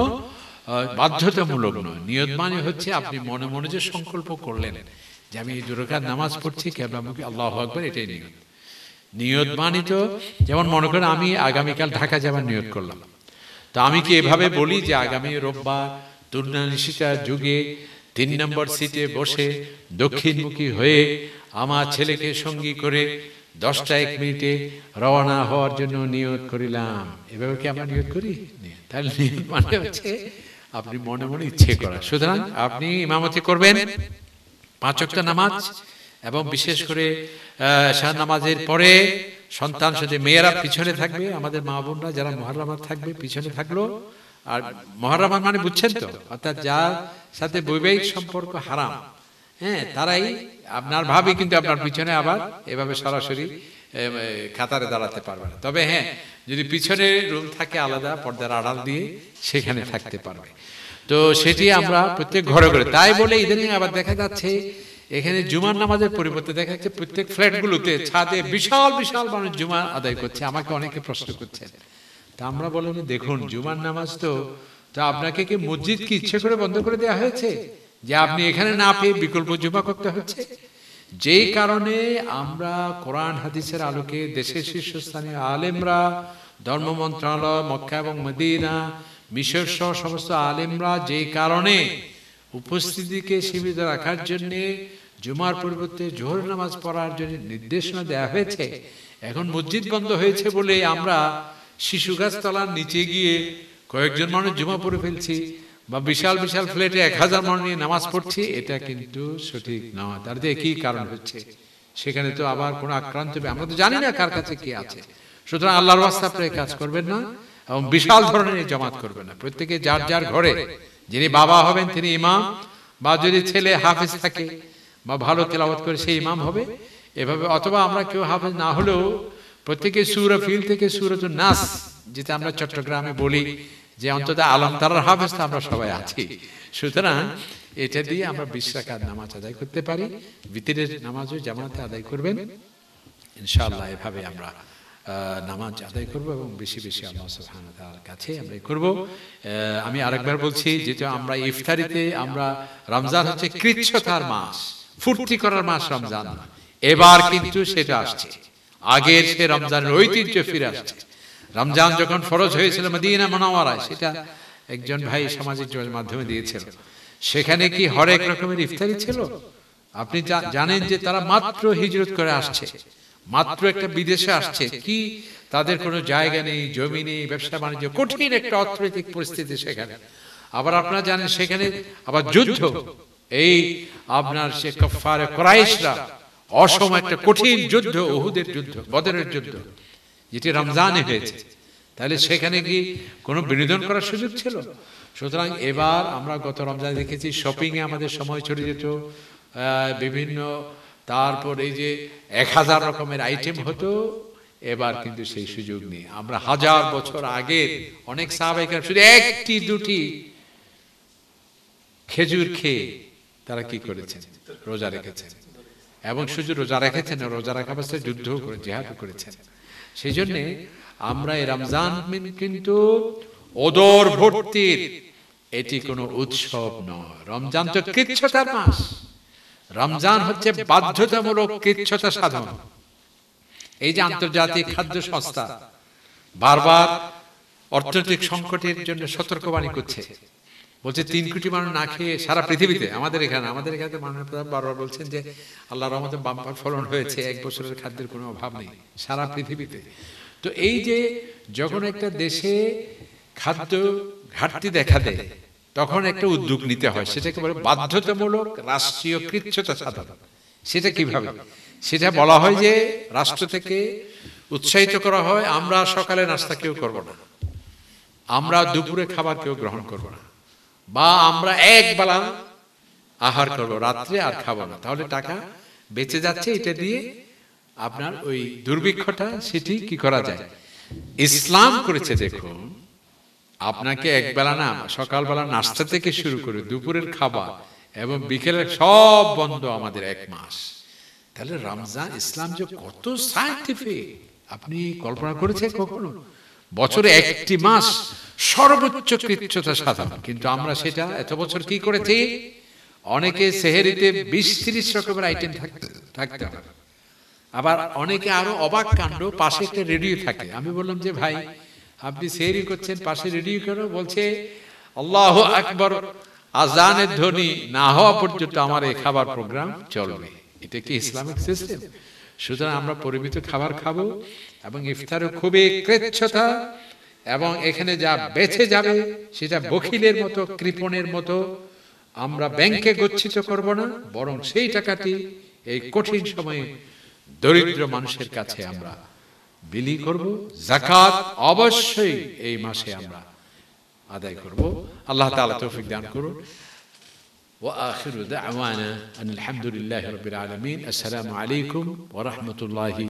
বাধ্যতামূলক নয়। নিয়ত মানে হচ্ছে আপনি মনে মনে যে সংকল্প করলেন যে আমি এই 2 রাকাত নামাজ পড়ছি কিবলামুখী, আল্লাহু আকবার, এটাই নিয়ত। নিয়ত মানে তো যেমন মনে করেন আমি আগামীকাল ঢাকা যাবার নিয়ত করলাম, তো আমি কি এভাবে বলি যে আগামী রোববার তরুণানিশিতার যুগে 3 নম্বর সিটে বসে দক্ষিণমুখী হয়ে আমার ছেলেকে সঙ্গী করে 10টা 1 মিনিটে রওনা হওয়ার জন্য নিয়ত করিলাম, এভাবে কি আমরা নিয়ত করি? তাহলে নিয়ত মানে হচ্ছে আপনি মনে মনে ইচ্ছে করা। সুতরাং আপনি ইমামতি করবেন 5 ওয়াক্ত নামাজ, এবং বিশেষ করে এশার নামাজের পরে সন্তান সাথে মেয়েরা পিছনে থাকবে, আমাদের মা বোনরা যারা মুহররমাত থাকবে পিছনে থাকলো। আর মুহররমাত মানে বুঝছেন তো, অর্থাৎ যার সাথে বৈবাহিক সম্পর্ক হারাম, হ্যাঁ, তারাই আপনার ভাবি কিন্তু আপনার পিছনে আবার এভাবে সরাসরি কাতারে দাঁড়াতে পারবে না। তবে হ্যাঁ, যদি পিছনে রুম থাকে আলাদা পর্দার আড়াল দিয়ে সেখানে থাকতে পারবে। তো সেটি আমরা প্রত্যেক ঘরে ঘরে, তাই বলে ইদানিং আবার দেখা যাচ্ছে এখানে জুমার নামাজের পরিবর্তে দেখা যাচ্ছে প্রত্যেক ফ্ল্যাটগুলোতে ছাদে বিশাল বিশাল মানুষ জুমা আদায় করছে। আমাকে অনেকে প্রশ্ন করছেন, তা আমরা বললাম দেখুন জুমার নামাজ তো আপনাকে কি মসজিদ কি ইচ্ছে করে বন্ধ করে দেওয়া হয়েছে যে আপনি এখানে না পেয়ে বিকল্প জুমা করতে হচ্ছে? যেই কারণে আমরা কোরআন হাদিসের আলোকে দেশের শীর্ষস্থানীয় আলেমরা, ধর্ম মন্ত্রণালয়, মক্কা এবং মদিনা, মিশর সহ সমস্ত আলেমরা যেই কারণে উপস্থিতিকে সীমিত রাখার জন্য জুমার পরিবর্তে জোহর নামাজ পড়ার জন্য নির্দেশনা দেওয়া হয়েছে। এখন মসজিদ বন্ধ হয়েছে বলে আমরা শিশু গাছতলার নিচে গিয়ে কয়েকজন মানুষ জুমা পড়ে ফেলছি বা বিশাল বিশাল ফ্ল্যাটে 1000 মানুষ নিয়ে নামাজ পড়ছি, এটা কিন্তু সঠিক নয়। তার যে কি কারণ হচ্ছে, সেখানে তো আবার কোনো আক্রান্ত হবে, আমরা তো জানি না কার কাছে কি আছে। সুতরাং আল্লাহর ওয়াস্তে আপনারা কাজ করবেন না এবং বিশাল ধরনের জমাত করবেন না। প্রত্যেকে যার যার ঘরে, যিনি বাবা হবেন তিনি ইমাম, বা যদি ছেলে হাফেজ থাকে বা ভালো তেলাওয়াত করে সেই ইমাম হবে এভাবে। অথবা আমরা কেউ হাফেজ না হলেও প্রত্যেকে সূরা ফিল থেকে সূরাতুন নাস, যেটা আমরা চট্টগ্রামে বলি যে অন্তত আলম তারার হাফেজ তো আমরা সবাই আছি। সুতরাং এটা দিয়ে আমরা 20 রাকাত নামাজ আদায় করতে পারি। বিতরের নামাজও জামাতে আদায় করবেন ইনশাআল্লাহ। এভাবে আমরা নামাজ আদায় করব এবং বেশি বেশি আল্লাহ সুবহানাহু ওয়া তাআলার কাছে আমরা করব। আমি আরেকবার বলছি, যেটা আমরা ইফতারিতে, আমরা রমজান হচ্ছে কৃচ্ছতার মাস, ফুর্তি করার মাস রমজান। এবার কিন্তু সেটা আসছে, আগের সে রমজানের ঐতিহ্য ফিরে আসছে। রমজান যখন ফরজ হয়েছিল মদিনা মুনাওয়ারায়, সেটা একজন ভাই সামাজিক যোগাযোগের মাধ্যমে দিয়েছিল, সেখানে কি হরেক রকমের ইফতারি ছিল? আপনি জানেন যে তারা মাত্র হিজরত করে আসছে, মাত্র একটা বিদেশে আসছে, কি তাদের কোনো জায়গা নেই, জমি নেই, ব্যবসা বাণিজ্য, কঠিন একটা অর্থনৈতিক পরিস্থিতি সেখানে। আবার আপনারা জানেন সেখানে আবার যুদ্ধ, এই আপনার সে কুফারে কুরাইশরা অসম একটা কঠিন যুদ্ধ, উহুদের যুদ্ধ, বদরের যুদ্ধ, যেটি রমজানে হয়েছে। তাহলে সেখানে কি কোনো বিনোদন করার সুযোগ ছিল? সুতরাং এবার আমরা গত রমজানে দেখেছি শপিং এ আমাদের সময় চলে যেত বিভিন্ন, তারপর এই যে 1000 রকমের আইটেম হতো, এবার কিন্তু সেই সুযোগ নেই। আমরা 1000 বছর আগে অনেক সাহাবায়ে কেরাম শুধু একটি দুটি খেজুর খেয়ে তারা কি করেছেন? রোজা রেখেছেন, এবং শুধু রোজা রেখেছেন, রোজা রাখা অবস্থায় যুদ্ধ করে, জিহাদ করেছেন। সেই জন্য আমরা এই রমজান কিন্তু ওদর ভর্তির, এটি কোনো উৎসব নয়। রমজান তো কৃচ্ছতার মাস, রমজান হচ্ছে বাধ্যতামূলক কৃচ্ছতা সাধন। এই যে আন্তর্জাতিক খাদ্য সংস্থা বারবার অর্থনৈতিক সংকটের জন্য সতর্কবাণী করছে, বলছে 3 কোটি মানুষ না খেয়ে সারা পৃথিবীতে, আমাদের এখানে মাননীয় প্রধান বারবার বলছেন যে আল্লাহর রহমতে বাম্পার ফলন হয়েছে, 1 বছরের খাদ্যের কোনো অভাব নেই সারা পৃথিবীতে। তো এই যে যখন একটা দেশে খাদ্য ঘাটতি দেখা দেয়, তখন একটা উদ্যোগ নিতে হয়, সেটাকে বলে বাধ্যতামূলক রাষ্ট্রীয় কৃচ্ছতা সাধন। সেটা কিভাবে? সেটা বলা হয় যে রাষ্ট্র থেকে উৎসাহিত করা হয়, আমরা সকালে নাস্তা কেউ করব না, আমরা দুপুরে খাবার কেউ গ্রহণ করব না, বা আমরা এক বেলা আহার করব, রাত্রে আর খাবো না, তাহলে টাকা বেঁচে যাচ্ছে। এটা দিয়ে আপনার ওই দুর্ভিক্ষটা সেটি কি করা যায়। ইসলাম করেছে দেখুন, আপনাকে এক বেলা না, সকালবেলা নাস্তা থেকে শুরু করে দুপুরের খাবার এবং বিকেলের সব বন্ধ আমাদের 1 মাস। তাহলে রমজান, ইসলাম যে কত সায়েন্টিফিক, আপনি কল্পনা করেছেন কখনো? বছরে 1টি মাস সর্বোচ্চ কৃচ্ছতা সাধন, কিন্তু আমরা সেটা এত বছর কি করেছি? অনেকে সেহেরিতে 20-30 রকমের আইটেম থাকতে হবে। আবার অনেকে আরো অবাক কাণ্ড, পাশে একটা রেডিও থাকে। আমি বললাম যে ভাই আপনি সেহেরি করছেন, পাশে রেডিও কেন? বলছে আল্লাহু আকবার আজানের ধ্বনি না হওয়া পর্যন্ত আমার এই খাবার প্রোগ্রাম চলবে। এটা কি ইসলামিক সিস্টেম? সুতরাং আমরা পরিমিত খাবার খাবো এবং ইফতারও খুবই কৃচ্ছতা, এবং এখানে যা বেঁচে যাবে সেটা বখিলের মতো, কৃপণের মতো আমরা ব্যাংকে গচ্ছিত করব না, বরং সেই টাকাটি এই কঠিন সময়ে দরিদ্র মানুষের কাছে আমরা বিলি করব, যাকাত অবশ্যই এই মাসে আমরা আদায় করব। আল্লাহ তাআলা তৌফিক দান করুন। وآخر دعوانا أن الحمد لله رب العالمين. السلام عليكم ورحمة الله